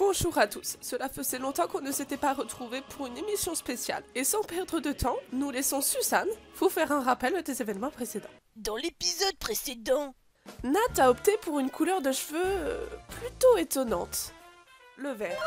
Bonjour à tous, cela faisait longtemps qu'on ne s'était pas retrouvés pour une émission spéciale. Et sans perdre de temps, nous laissons Suzanne vous faire un rappel des événements précédents. Dans l'épisode précédent, Nat a opté pour une couleur de cheveux plutôt étonnante. Le vert.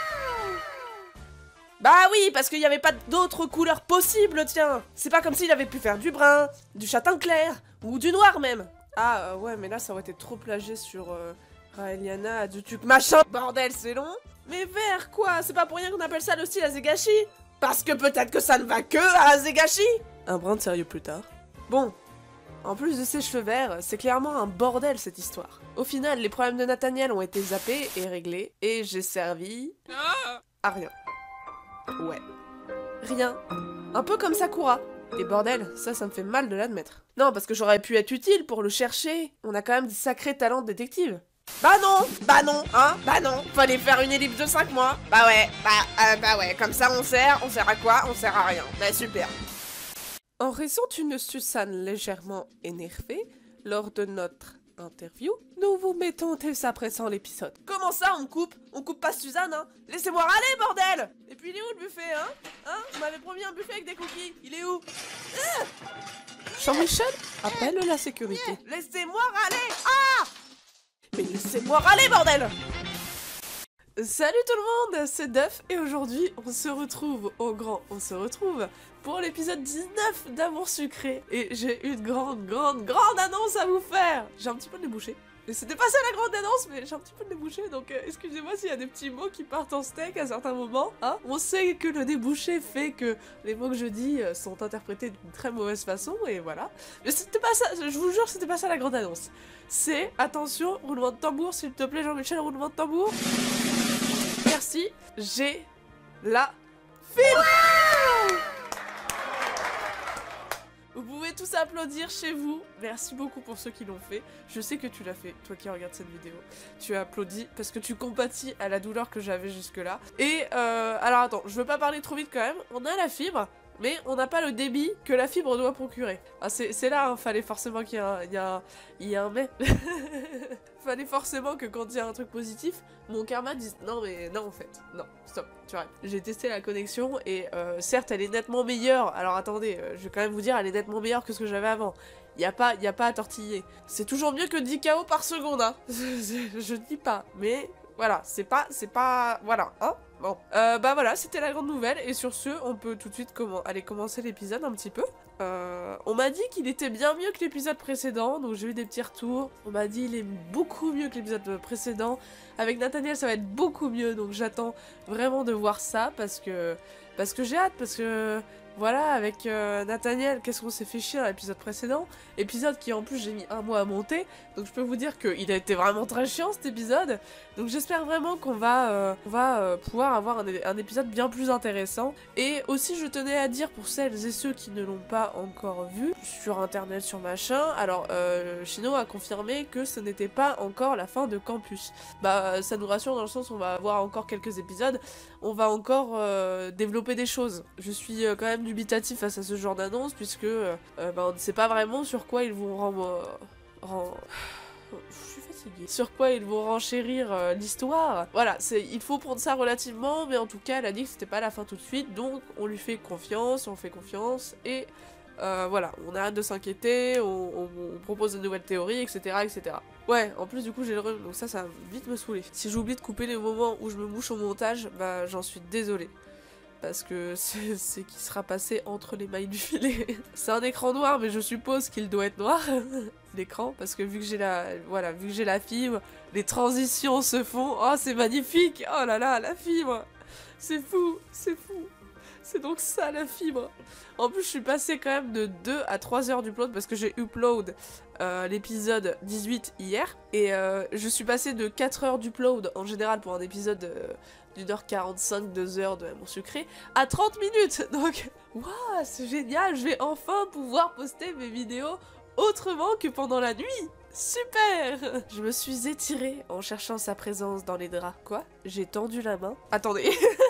Bah oui, parce qu'il n'y avait pas d'autres couleurs possibles, tiens. C'est pas comme s'il avait pu faire du brun, du châtain clair, ou du noir même. Ah ouais, mais là ça aurait été trop plagié sur Raeliana, Adutuk, machin. Bordel, c'est long. Mais vert quoi, c'est pas pour rien qu'on appelle ça le style Azegashi. Parce que peut-être que ça ne va que à Azegashi. Un brin de sérieux plus tard. Bon, en plus de ses cheveux verts, c'est clairement un bordel cette histoire. Au final, les problèmes de Nathaniel ont été zappés et réglés, et j'ai servi à rien. Ouais. Rien. Un peu comme Sakura. Et bordel, ça me fait mal de l'admettre. Non, parce que j'aurais pu être utile pour le chercher. On a quand même des sacrés talents de détective. Bah non, hein, bah non. Fallait faire une ellipse de 5 mois. Bah ouais, comme ça on sert à quoi? On sert à rien. Bah super. En raison d'une Suzanne légèrement énervée, lors de notre interview, nous vous mettons dès à présent l'épisode. Comment ça on coupe? On coupe pas Suzanne, hein? Laissez-moi râler, bordel! Et puis il est où le buffet, hein? Hein? Vous m'avez promis un buffet avec des cookies. Il est où? Jean-Michel appelle la sécurité. Laissez-moi râler! Ah! Mais laissez-moi râler, bordel! Salut tout le monde, c'est Duff et aujourd'hui on se retrouve pour l'épisode 19 d'Amour Sucré. Et j'ai une grande annonce à vous faire. J'ai un petit peu de boucher. Et c'était pas ça la grande annonce, mais j'ai un petit peu de débouché, donc excusez-moi s'il y a des petits mots qui partent en steak à certains moments. Hein. On sait que le débouché fait que les mots que je dis sont interprétés d'une très mauvaise façon, et voilà. Mais c'était pas ça, je vous jure, c'était pas ça la grande annonce. C'est, attention, roulement de tambour, s'il te plaît Jean-Michel, roulement de tambour. Merci, j'ai la fibre. Vous pouvez tous applaudir chez vous. Merci beaucoup pour ceux qui l'ont fait. Je sais que tu l'as fait, toi qui regardes cette vidéo. Tu as applaudi parce que tu compatis à la douleur que j'avais jusque-là. Et alors attends, je veux pas parler trop vite quand même. On a la fibre, mais on n'a pas le débit que la fibre doit procurer. Ah, c'est là, hein, fallait forcément qu'il y ait un mais. Fallait forcément que quand il y a un truc positif, mon karma dise non mais non en fait, non, stop, tu arrêtes. J'ai testé la connexion et certes elle est nettement meilleure, alors attendez, je vais quand même vous dire elle est nettement meilleure que ce que j'avais avant. Y a pas à tortiller. C'est toujours mieux que 10 KO par seconde, hein. Je dis pas, mais voilà, c'est pas, voilà, hein. Bon, bah voilà, c'était la grande nouvelle, et sur ce, on peut tout de suite aller commencer l'épisode un petit peu. On m'a dit qu'il était bien mieux que l'épisode précédent, donc j'ai eu des petits retours. On m'a dit qu'il est beaucoup mieux que l'épisode précédent. Avec Nathaniel, ça va être beaucoup mieux, donc j'attends vraiment de voir ça, parce que j'ai hâte, parce que... Voilà, avec Nathaniel, qu'est-ce qu'on s'est fait chier dans l'épisode précédent? Épisode qui en plus j'ai mis un mois à monter, donc je peux vous dire qu'il a été vraiment très chiant cet épisode. Donc j'espère vraiment qu'on va, pouvoir avoir un épisode bien plus intéressant. Et aussi je tenais à dire pour celles et ceux qui ne l'ont pas encore vu, sur internet, sur machin, alors Shino a confirmé que ce n'était pas encore la fin de Campus. Bah ça nous rassure dans le sens où on va avoir encore quelques épisodes, on va encore développer des choses. Je suis quand même dubitatif face à ce genre d'annonce puisque bah, on ne sait pas vraiment sur quoi ils vont je suis fatiguée. Sur quoi ils vont renchérir l'histoire. Voilà, il faut prendre ça relativement, mais en tout cas elle a dit que c'était pas la fin tout de suite, donc on lui fait confiance, on fait confiance, et voilà, on arrête de s'inquiéter, on propose de nouvelles théories, etc. etc. Ouais, en plus du coup j'ai le rhume, donc ça va vite me saouler. Si j'oublie de couper les moments où je me mouche au montage, bah j'en suis désolée. Parce que c'est qui sera passé entre les mailles du filet. C'est un écran noir, mais je suppose qu'il doit être noir, l'écran, parce que vu que j'ai la fibre, les transitions se font. Oh, c'est magnifique! Oh là là, la fibre! C'est fou, c'est fou. C'est donc ça la fibre. En plus, je suis passée quand même de 2 à 3 heures d'upload parce que j'ai upload l'épisode 18 hier. Et je suis passée de 4 heures d'upload en général pour un épisode d'1h45, 2 heures de Amour Sucré à 30 minutes. Donc, waouh, c'est génial. Je vais enfin pouvoir poster mes vidéos autrement que pendant la nuit. Super! Je me suis étirée en cherchant sa présence dans les draps. Quoi? J'ai tendu la main. Attendez.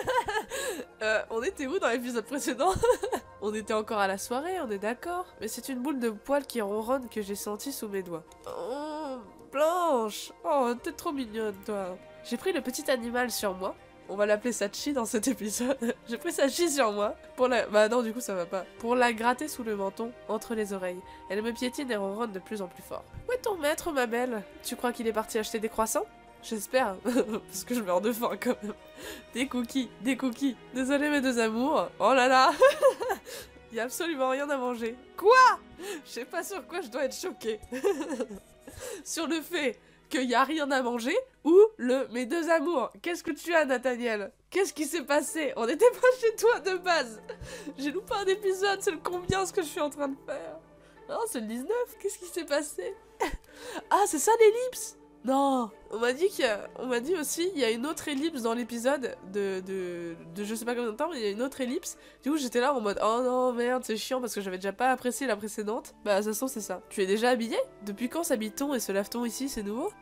On était où dans l'épisode précédent? On était encore à la soirée, on est d'accord? Mais c'est une boule de poils qui ronronne que j'ai sentie sous mes doigts. Oh, Blanche! Oh, t'es trop mignonne, toi. J'ai pris le petit animal sur moi. On va l'appeler Sachi dans cet épisode. J'ai pris Sachi sur moi pour la... Bah non, du coup ça va pas. Pour la gratter sous le menton, entre les oreilles. Elle me piétine et ronronne de plus en plus fort. Où est ton maître, ma belle? Tu crois qu'il est parti acheter des croissants? J'espère, parce que je meurs de faim quand même. Des cookies, des cookies. Désolé mes deux amours. Oh là là. Il y a absolument rien à manger. Quoi? Je sais pas sur quoi je dois être choquée. Sur le fait qu'il y a rien à manger ou mes deux amours. Qu'est-ce que tu as, Nathaniel? Qu'est-ce qui s'est passé? On n'était pas chez toi de base. J'ai loupé un épisode, c'est le combien ce que je suis en train de faire? Non, c'est le 19. Qu'est-ce qui s'est passé? Ah, c'est ça l'ellipse? Non, on m'a dit aussi, il y a une autre ellipse dans l'épisode de je sais pas combien de temps, mais il y a une autre ellipse. Du coup, j'étais là en mode, oh non, merde, c'est chiant parce que j'avais déjà pas apprécié la précédente. Bah, ça sent, c'est ça. Tu es déjà habillé? Depuis quand s'habille-t-on et se lave-t-on ici, c'est nouveau?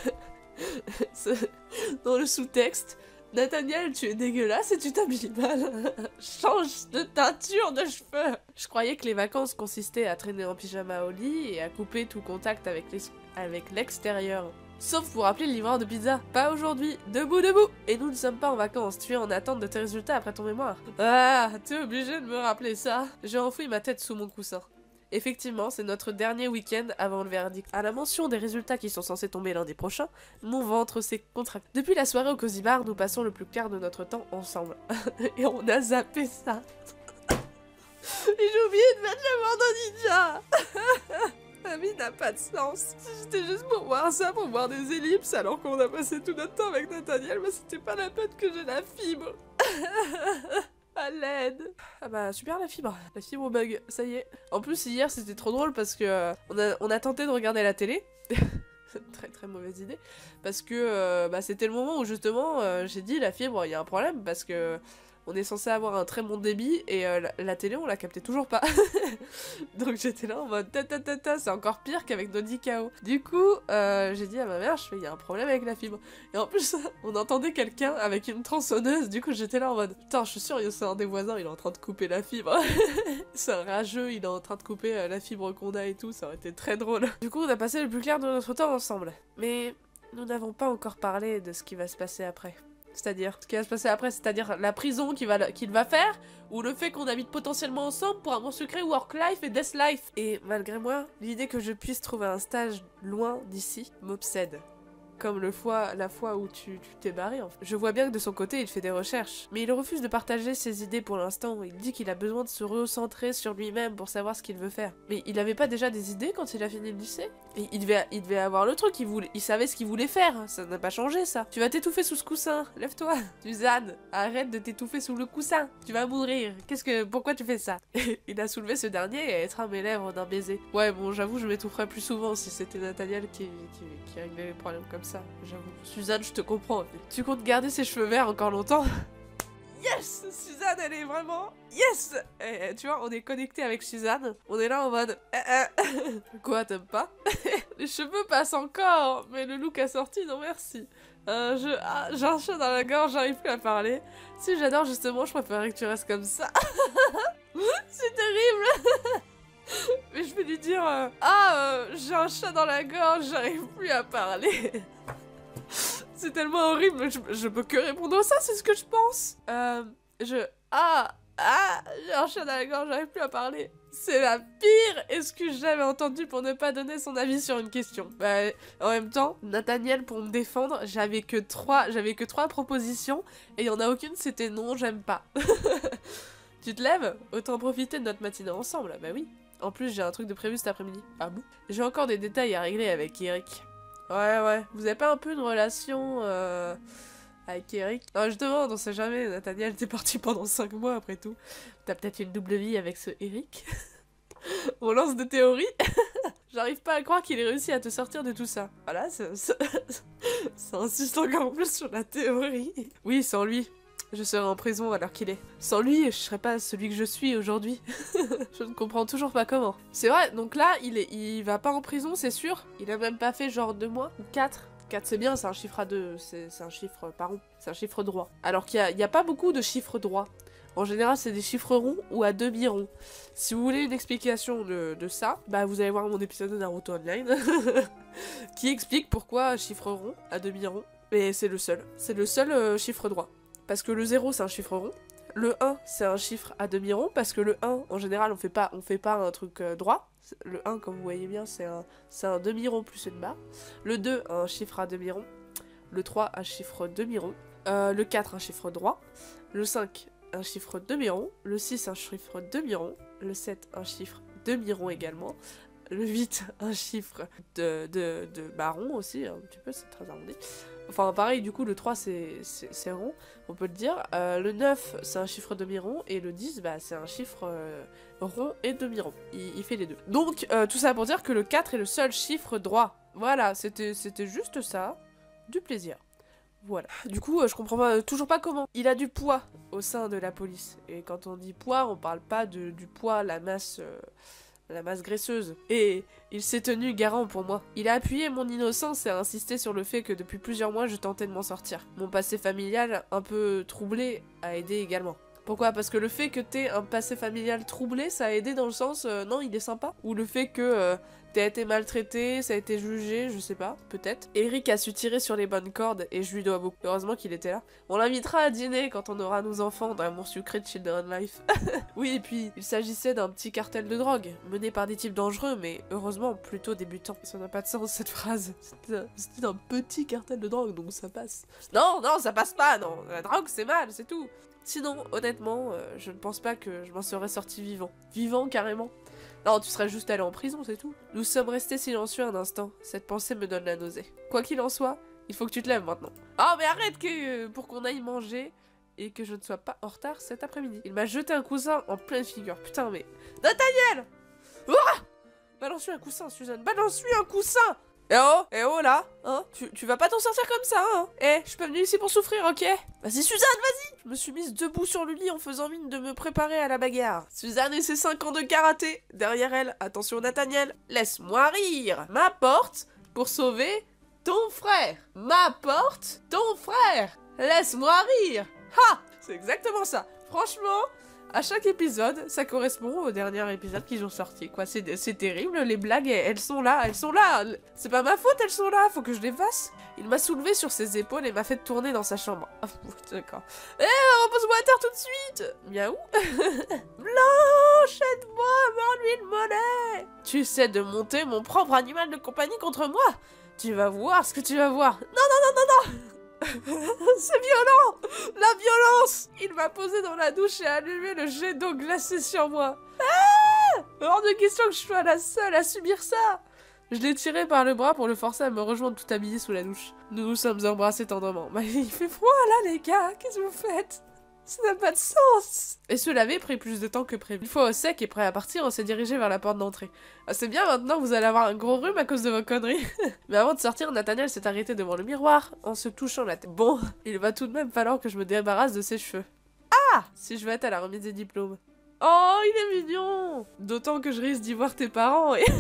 Dans le sous-texte, Nathaniel, tu es dégueulasse et tu t'habilles mal. Change de teinture de cheveux. Je croyais que les vacances consistaient à traîner en pyjama au lit et à couper tout contact avec l'extérieur. Sauf pour appeler le livreur de pizza. Pas aujourd'hui. Debout, debout. Et nous ne sommes pas en vacances. Tu es en attente de tes résultats après ton mémoire. Ah, t'es obligé de me rappeler ça. J'ai enfoui ma tête sous mon coussin. Effectivement, c'est notre dernier week-end avant le verdict. À la mention des résultats qui sont censés tomber lundi prochain, mon ventre s'est contracté. Depuis la soirée au Cozy Bar, nous passons le plus clair de notre temps ensemble. Et on a zappé ça. Et j'ai oublié de mettre le vendredi. La vie n'a pas de sens. Si c'était juste pour voir ça, pour voir des ellipses, alors qu'on a passé tout notre temps avec Nathaniel, bah c'était pas la peine que j'ai la fibre. À l'aide. Ah bah super la fibre bug, ça y est. En plus hier c'était trop drôle parce que on a tenté de regarder la télé. Très très mauvaise idée. Parce que bah, c'était le moment où justement j'ai dit la fibre il y a un problème parce que on est censé avoir un très bon débit et la télé on la captait toujours pas. Donc j'étais là en mode c'est encore pire qu'avec Nodi KO. Du coup j'ai dit à ma mère, je fais il y a un problème avec la fibre. Et en plus on entendait quelqu'un avec une tronçonneuse, du coup j'étais là en mode putain je suis sûre c'est un des voisins, il est en train de couper la fibre. C'est un rageux, il est en train de couper la fibre qu'on a et tout, ça aurait été très drôle. Du coup on a passé le plus clair de notre temps ensemble. Mais nous n'avons pas encore parlé de ce qui va se passer après. C'est-à-dire, ce qui va se passer après, c'est-à-dire la prison qu'il va faire, ou le fait qu'on habite potentiellement ensemble pour amour secret, work life et death life. Et malgré moi, l'idée que je puisse trouver un stage loin d'ici m'obsède. Comme la fois où tu t'es barré en fait. Je vois bien que de son côté il fait des recherches, mais il refuse de partager ses idées pour l'instant. Il dit qu'il a besoin de se recentrer sur lui-même pour savoir ce qu'il veut faire. Mais il avait pas déjà des idées quand il a fini le lycée? Et il devait avoir le truc, il savait ce qu'il voulait faire, ça n'a pas changé ça. Tu vas t'étouffer sous ce coussin, lève-toi. Suzanne, arrête de t'étouffer sous le coussin, tu vas mourir. Pourquoi tu fais ça? Il a soulevé ce dernier et a étreint mes lèvres d'un baiser. Ouais bon j'avoue je m'étoufferais plus souvent si c'était Nathaniel qui réglait les problèmes comme ça. J'avoue. Suzanne, je te comprends. Tu comptes garder ses cheveux verts encore longtemps? Yes! Suzanne, elle est vraiment... Yes! Et, tu vois, on est connecté avec Suzanne. On est là en mode... Quoi, t'aimes pas? Les cheveux passent encore, mais le look assorti, non merci. J'ai un chat dans la gorge, j'arrive plus à parler. Si j'adore justement, je préférerais que tu restes comme ça. C'est terrible! Mais je vais lui dire j'ai un chat dans la gorge, j'arrive plus à parler. C'est tellement horrible, je peux que répondre à ça, c'est ce que je pense. J'ai un chat dans la gorge, j'arrive plus à parler. C'est la pire excuse que j'avais entendue pour ne pas donner son avis sur une question. Bah, en même temps, Nathaniel, pour me défendre, j'avais que trois propositions, et il y en a aucune, c'était non, j'aime pas. Tu te lèves? Autant profiter de notre matinée ensemble, bah oui. En plus, j'ai un truc de prévu cet après-midi. Ah bon? J'ai encore des détails à régler avec Eric. Ouais, vous avez pas un peu une relation avec Eric? Non, je demande, on sait jamais, Nathaniel, t'es parti pendant 5 mois après tout. T'as peut-être une double vie avec ce Eric? On lance des théories. J'arrive pas à croire qu'il ait réussi à te sortir de tout ça. Voilà, ça insiste encore plus sur la théorie. Oui, sans lui. Je serais en prison alors qu'il est. Sans lui, je serais pas celui que je suis aujourd'hui. Je ne comprends toujours pas comment. C'est vrai, donc là, il va pas en prison, c'est sûr. Il a même pas fait genre 2 mois ou 4. 4 c'est bien, c'est un chiffre à 2, c'est un chiffre par rond. C'est un chiffre droit. Alors qu'il y a pas beaucoup de chiffres droits. En général, c'est des chiffres ronds ou à demi-ronds. Si vous voulez une explication de ça, bah vous allez voir mon épisode de Naruto Online qui explique pourquoi chiffre rond à demi-rond. Mais c'est le seul chiffre droit. Parce que le 0 c'est un chiffre rond, le 1 c'est un chiffre à demi-rond, parce que le 1 en général on fait pas un truc droit. Le 1 comme vous voyez bien c'est un demi-rond plus une barre. Le 2 un chiffre à demi-rond, le 3 un chiffre demi-rond, le 4 un chiffre droit, le 5 un chiffre demi-rond, le 6 un chiffre demi-rond, le 7 un chiffre demi-rond également, le 8 un chiffre de rond aussi, un petit peu, c'est très arrondi. Enfin pareil, du coup le 3 c'est rond, on peut le dire. Le 9 c'est un chiffre demi-rond et le 10 bah, c'est un chiffre rond et demi-rond. Il fait les deux. Donc tout ça pour dire que le 4 est le seul chiffre droit. Voilà, c'était juste ça, du plaisir. Voilà. Du coup, je comprends toujours pas comment. Il a du poids au sein de la police. Et quand on dit poids, on parle pas du poids, la masse graisseuse. Et il s'est tenu garant pour moi. Il a appuyé mon innocence et a insisté sur le fait que depuis plusieurs mois, je tentais de m'en sortir. Mon passé familial, un peu troublé, a aidé également. Pourquoi? Parce que le fait que t'aies un passé familial troublé, ça a aidé dans le sens non, il est sympa. Ou le fait que t'aies été maltraité, ça a été jugé, je sais pas, peut-être. Eric a su tirer sur les bonnes cordes et je lui dois beaucoup. Heureusement qu'il était là. On l'invitera à dîner quand on aura nos enfants dans Amour sucré de Children Life. Oui, et puis il s'agissait d'un petit cartel de drogue, mené par des types dangereux, mais heureusement plutôt débutants. Ça n'a pas de sens cette phrase. C'était un petit cartel de drogue, donc ça passe. Non, ça passe pas, non. La drogue c'est mal, c'est tout. Sinon, honnêtement, je ne pense pas que je m'en serais sorti vivant. Vivant, carrément. Non, tu serais juste allé en prison, c'est tout. Nous sommes restés silencieux un instant. Cette pensée me donne la nausée. Quoi qu'il en soit, il faut que tu te lèves maintenant. Oh, mais arrête pour qu'on aille manger et que je ne sois pas en retard cet après-midi. Il m'a jeté un coussin en pleine figure. Putain, mais... Nathaniel! Ouah! Balance-lui un coussin, Suzanne. Balance-lui un coussin! Eh oh là, hein, tu vas pas t'en sortir comme ça, hein. Je suis pas venue ici pour souffrir, ok? Vas-y Suzanne, vas-y. Je me suis mise debout sur le lit en faisant mine de me préparer à la bagarre. Suzanne et ses 5 ans de karaté. Derrière elle, attention Nathaniel, laisse-moi rire. M'apporte pour sauver ton frère. M'apporte ton frère. Laisse-moi rire. Ha! C'est exactement ça. Franchement... À chaque épisode, ça correspond au dernier épisode qu'ils ont sorti, quoi. C'est terrible, les blagues, elles sont là. C'est pas ma faute, elles sont là, faut que je les fasse. Il m'a soulevé sur ses épaules et m'a fait tourner dans sa chambre. Ah, d'accord. Repose-moi à terre tout de suite. Miaou. Blanche, aide-moi, m'ennuie le mollet. Tu essaies de monter mon propre animal de compagnie contre moi. Tu vas voir ce que tu vas voir. Non. C'est violent! La violence! Il m'a posé dans la douche et allumé le jet d'eau glacée sur moi. Ah! Hors de question que je sois la seule à subir ça! Je l'ai tiré par le bras pour le forcer à me rejoindre tout habillé sous la douche. Nous nous sommes embrassés tendrement. Mais il fait froid là les gars, qu'est-ce que vous faites? Ça n'a pas de sens! Et se laver prit plus de temps que prévu. Une fois au sec et prêt à partir, on s'est dirigé vers la porte d'entrée. Ah, c'est bien, maintenant vous allez avoir un gros rhume à cause de vos conneries. Mais avant de sortir, Nathaniel s'est arrêté devant le miroir en se touchant la tête. Bon, il va tout de même falloir que je me débarrasse de ses cheveux. Ah! Si je veux être à la remise des diplômes. Oh, il est mignon! D'autant que je risque d'y voir tes parents et...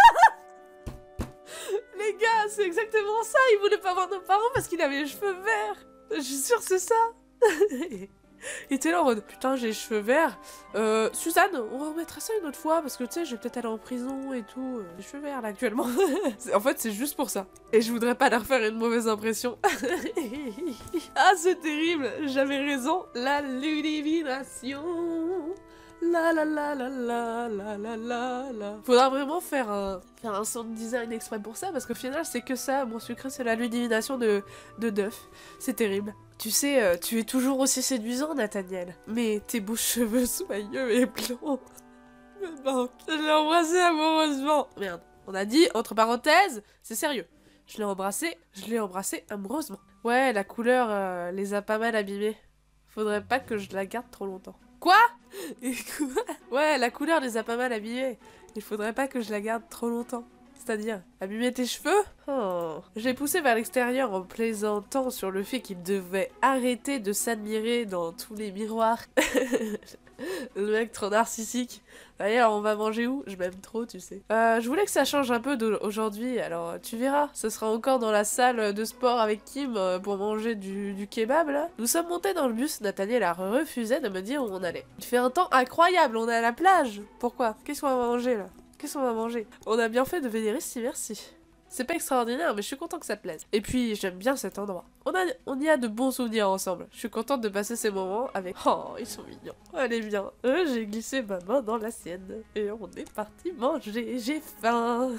Les gars, c'est exactement ça! Il voulait pas voir nos parents parce qu'il avait les cheveux verts! Je suis sûre que c'est ça! Il était là en mode putain j'ai les cheveux verts. Suzanne, on remettra ça une autre fois parce que tu sais je vais peut-être aller en prison et tout. J'ai les cheveux verts là actuellement. En fait c'est juste pour ça. Et je voudrais pas leur faire une mauvaise impression. Ah c'est terrible, j'avais raison. La ludivination. La la la la la la la la la. Faudra vraiment faire un sound design exprès pour ça parce qu'au final c'est que ça. Mon sucré c'est la ludivination de Duff. C'est terrible. Tu sais, tu es toujours aussi séduisant, Nathaniel. Mais tes beaux cheveux soyeux et blonds me manquent. Je l'ai embrassé amoureusement. Merde, on a dit, entre parenthèses, c'est sérieux. Je l'ai embrassé amoureusement. Ouais, la couleur les a pas mal abîmés. Faudrait pas que je la garde trop longtemps. Quoi? Et quoi? Ouais, la couleur les a pas mal abîmés. Il faudrait pas que je la garde trop longtemps. C'est-à-dire, abîmer tes cheveux? Oh. Je l'ai poussé vers l'extérieur en plaisantant sur le fait qu'il devait arrêter de s'admirer dans tous les miroirs. Le mec trop narcissique. D'ailleurs, on va manger où? Je m'aime trop, tu sais. Je voulais que ça change un peu aujourd'hui, alors tu verras. Ce sera encore dans la salle de sport avec Kim pour manger du kebab, là. Nous sommes montés dans le bus, Nathaniel a refusé de me dire où on allait. Il fait un temps incroyable, on est à la plage. Pourquoi? Qu'est-ce qu'on va manger, là? Qu'est-ce qu'on va manger? On a bien fait de venir ici, merci. C'est pas extraordinaire, mais je suis content que ça te plaise. Et puis, j'aime bien cet endroit. On y a de bons souvenirs ensemble. Je suis contente de passer ces moments avec... Oh, ils sont mignons. Elle est bien. J'ai glissé ma main dans la sienne. Et on est parti manger. J'ai faim.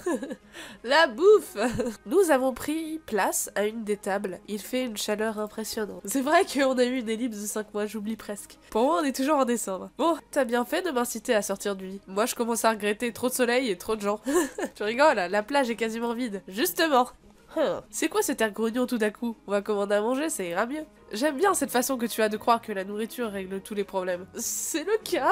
La bouffe. Nous avons pris place à une des tables. Il fait une chaleur impressionnante. C'est vrai qu'on a eu une ellipse de 5 mois, j'oublie presque. Pour moi, on est toujours en décembre. Bon, t'as bien fait de m'inciter à sortir du lit. Moi, je commence à regretter trop de soleil et trop de gens. Tu rigoles, la plage est quasiment vide. Justement. C'est quoi cet air grognon tout d'un coup? On va commander à manger, ça ira mieux. J'aime bien cette façon que tu as de croire que la nourriture règle tous les problèmes. C'est le cas.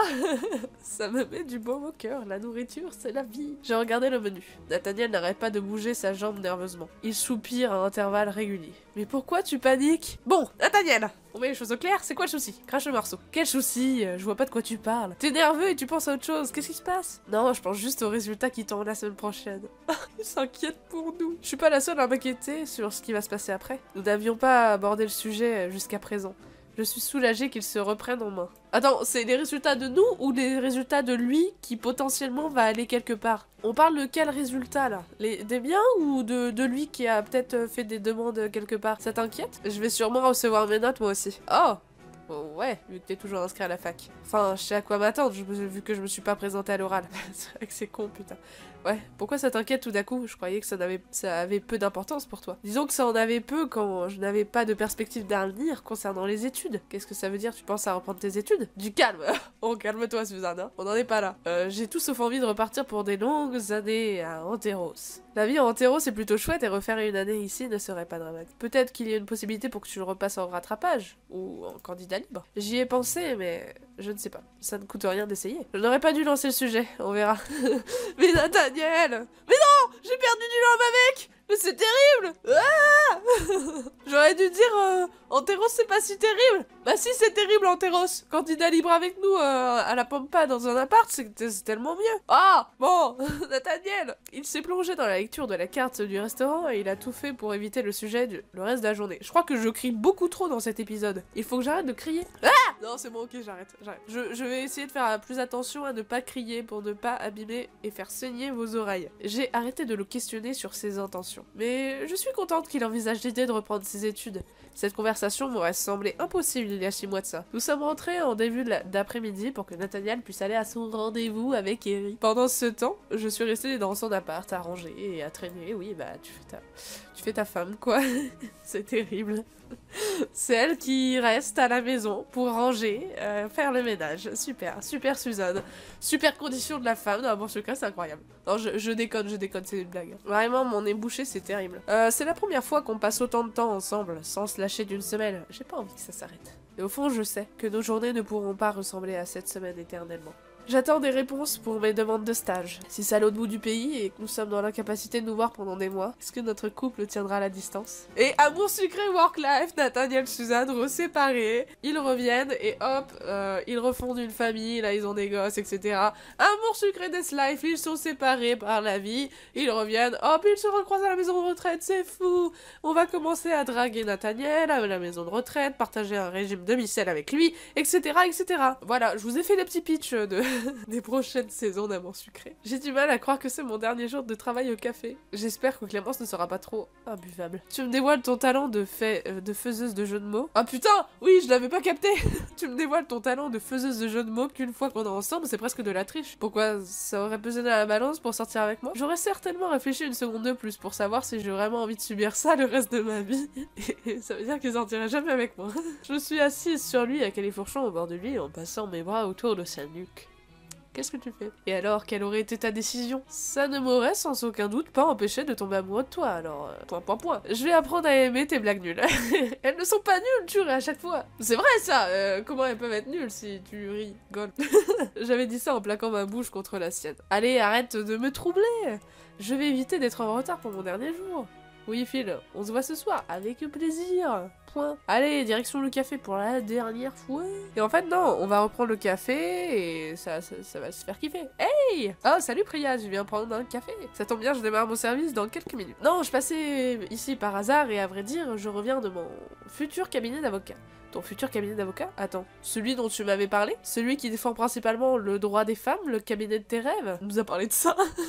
Ça me met du baume au cœur, la nourriture c'est la vie. J'ai regardé le menu. Nathaniel n'arrête pas de bouger sa jambe nerveusement. Il soupire à intervalles réguliers. Mais pourquoi tu paniques? Bon, Nathaniel, on met les choses au clair, c'est quoi le souci? Crache le morceau. Quel souci? Je vois pas de quoi tu parles. T'es nerveux et tu penses à autre chose, qu'est-ce qui se passe? Non, je pense juste aux résultats qui tombent la semaine prochaine. Il s'inquiète pour nous. Je suis pas la seule à m'inquiéter sur ce qui va se passer après. Nous n'avions pas abordé le sujet jusqu'à présent. Je suis soulagée qu'il se reprenne en main. Attends, c'est les résultats de nous ou les résultats de lui qui potentiellement va aller quelque part? On parle de quels résultats là? Des miens ou de lui qui a peut-être fait des demandes quelque part? Ça t'inquiète? Je vais sûrement recevoir mes notes moi aussi. Oh! Ouais, vu que t'es toujours inscrit à la fac. Enfin, je sais à quoi m'attendre, vu que je me suis pas présentée à l'oral. C'est vrai que c'est con, putain. Ouais, pourquoi ça t'inquiète tout d'un coup? Je croyais que ça avait peu d'importance pour toi. Disons que ça en avait peu quand je n'avais pas de perspective d'avenir concernant les études. Qu'est-ce que ça veut dire? Tu penses à reprendre tes études? Du calme. Oh, calme-toi, Suzanne, hein. On n'en est pas là. J'ai tout sauf envie de repartir pour des longues années à Anteros. La vie en Anteros c'est plutôt chouette et refaire une année ici ne serait pas dramatique. Peut-être qu'il y a une possibilité pour que tu le repasses en rattrapage ou en candidat libre. J'y ai pensé, mais je ne sais pas. Ça ne coûte rien d'essayer. Je n'aurais pas dû lancer le sujet, on verra. Mais Nathaniel! Mais non! J'ai perdu du lait avec! Mais c'est terrible! Ah! J'aurais dû dire Anteros c'est pas si terrible! Bah si c'est terrible Anteros! Candidat libre avec nous à la Pampa dans un appart, c'est tellement mieux! Ah! Bon! Nathaniel! Il s'est plongé dans la lecture de la carte du restaurant et il a tout fait pour éviter le sujet le reste de la journée. Je crois que je crie beaucoup trop dans cet épisode. Il faut que j'arrête de crier. Ah! Non c'est bon, ok, j'arrête. Je vais essayer de faire plus attention à ne pas crier pour ne pas abîmer et faire saigner vos oreilles. J'ai arrêté de le questionner sur ses intentions. Mais je suis contente qu'il envisage l'idée de reprendre ses études. Cette conversation m'aurait semblé impossible il y a 6 mois de ça. Nous sommes rentrés en début d'après-midi pour que Nathaniel puisse aller à son rendez-vous avec Eric. Pendant ce temps, je suis restée dans son appart à ranger et à traîner. Oui, bah tu fais ta femme quoi. C'est terrible. C'est elle qui reste à la maison pour ranger, faire le ménage. Super, super Suzanne. Super condition de la femme dans un bon secret, c'est incroyable. Non, je déconne, c'est une blague. Vraiment, mon nez bouché, c'est terrible. C'est la première fois qu'on passe autant de temps ensemble, sans se lâcher d'une semelle. J'ai pas envie que ça s'arrête. Et au fond, je sais que nos journées ne pourront pas ressembler à cette semaine éternellement. J'attends des réponses pour mes demandes de stage. Si c'est à l'autre bout du pays et que nous sommes dans l'incapacité de nous voir pendant des mois, est-ce que notre couple tiendra à la distance? Et amour sucré work-life, Nathaniel, Suzanne, reséparés, ils reviennent et hop, ils refondent une famille, là ils ont des gosses, etc. Amour sucré des life, ils sont séparés par la vie, ils reviennent, hop, ils se recroisent à la maison de retraite, c'est fou! On va commencer à draguer Nathaniel à la maison de retraite, partager un régime demi-sel avec lui, etc., etc. Voilà, je vous ai fait le petit pitch des prochaines saisons d'Amour sucré. J'ai du mal à croire que c'est mon dernier jour de travail au café. J'espère que Clémence ne sera pas trop imbuvable. Tu me dévoiles ton talent de faiseuse de jeux de mots. Ah putain, oui, je l'avais pas capté. Tu me dévoiles ton talent de faiseuse de jeux de mots qu'une fois qu'on est ensemble, c'est presque de la triche. Pourquoi ça aurait pesé dans la balance pour sortir avec moi? J'aurais certainement réfléchi une seconde de plus pour savoir si j'ai vraiment envie de subir ça le reste de ma vie. Et ça veut dire qu'ils sortiraient jamais avec moi. Je suis assise sur lui à califourchon au bord de lui en passant mes bras autour de sa nuque. Qu'est-ce que tu fais? Et alors, quelle aurait été ta décision? Ça ne m'aurait sans aucun doute pas empêché de tomber amoureux de toi, alors... Point. Je vais apprendre à aimer tes blagues nulles. Elles ne sont pas nulles, tu ris à chaque fois. C'est vrai ça, comment elles peuvent être nulles si tu rigoles? J'avais dit ça en plaquant ma bouche contre la sienne. Allez, arrête de me troubler. Je vais éviter d'être en retard pour mon dernier jour. Oui, Phil, on se voit ce soir, avec plaisir. Point. Allez, direction le café pour la dernière fois. Et en fait, non, on va reprendre le café et ça va se faire kiffer. Hey! Oh, salut Priya, je viens prendre un café. Ça tombe bien, je démarre mon service dans quelques minutes. Non, je passais ici par hasard et à vrai dire, je reviens de mon futur cabinet d'avocat. Ton futur cabinet d'avocat? Attends, celui dont tu m'avais parlé? Celui qui défend principalement le droit des femmes, le cabinet de tes rêves? On nous a parlé de ça.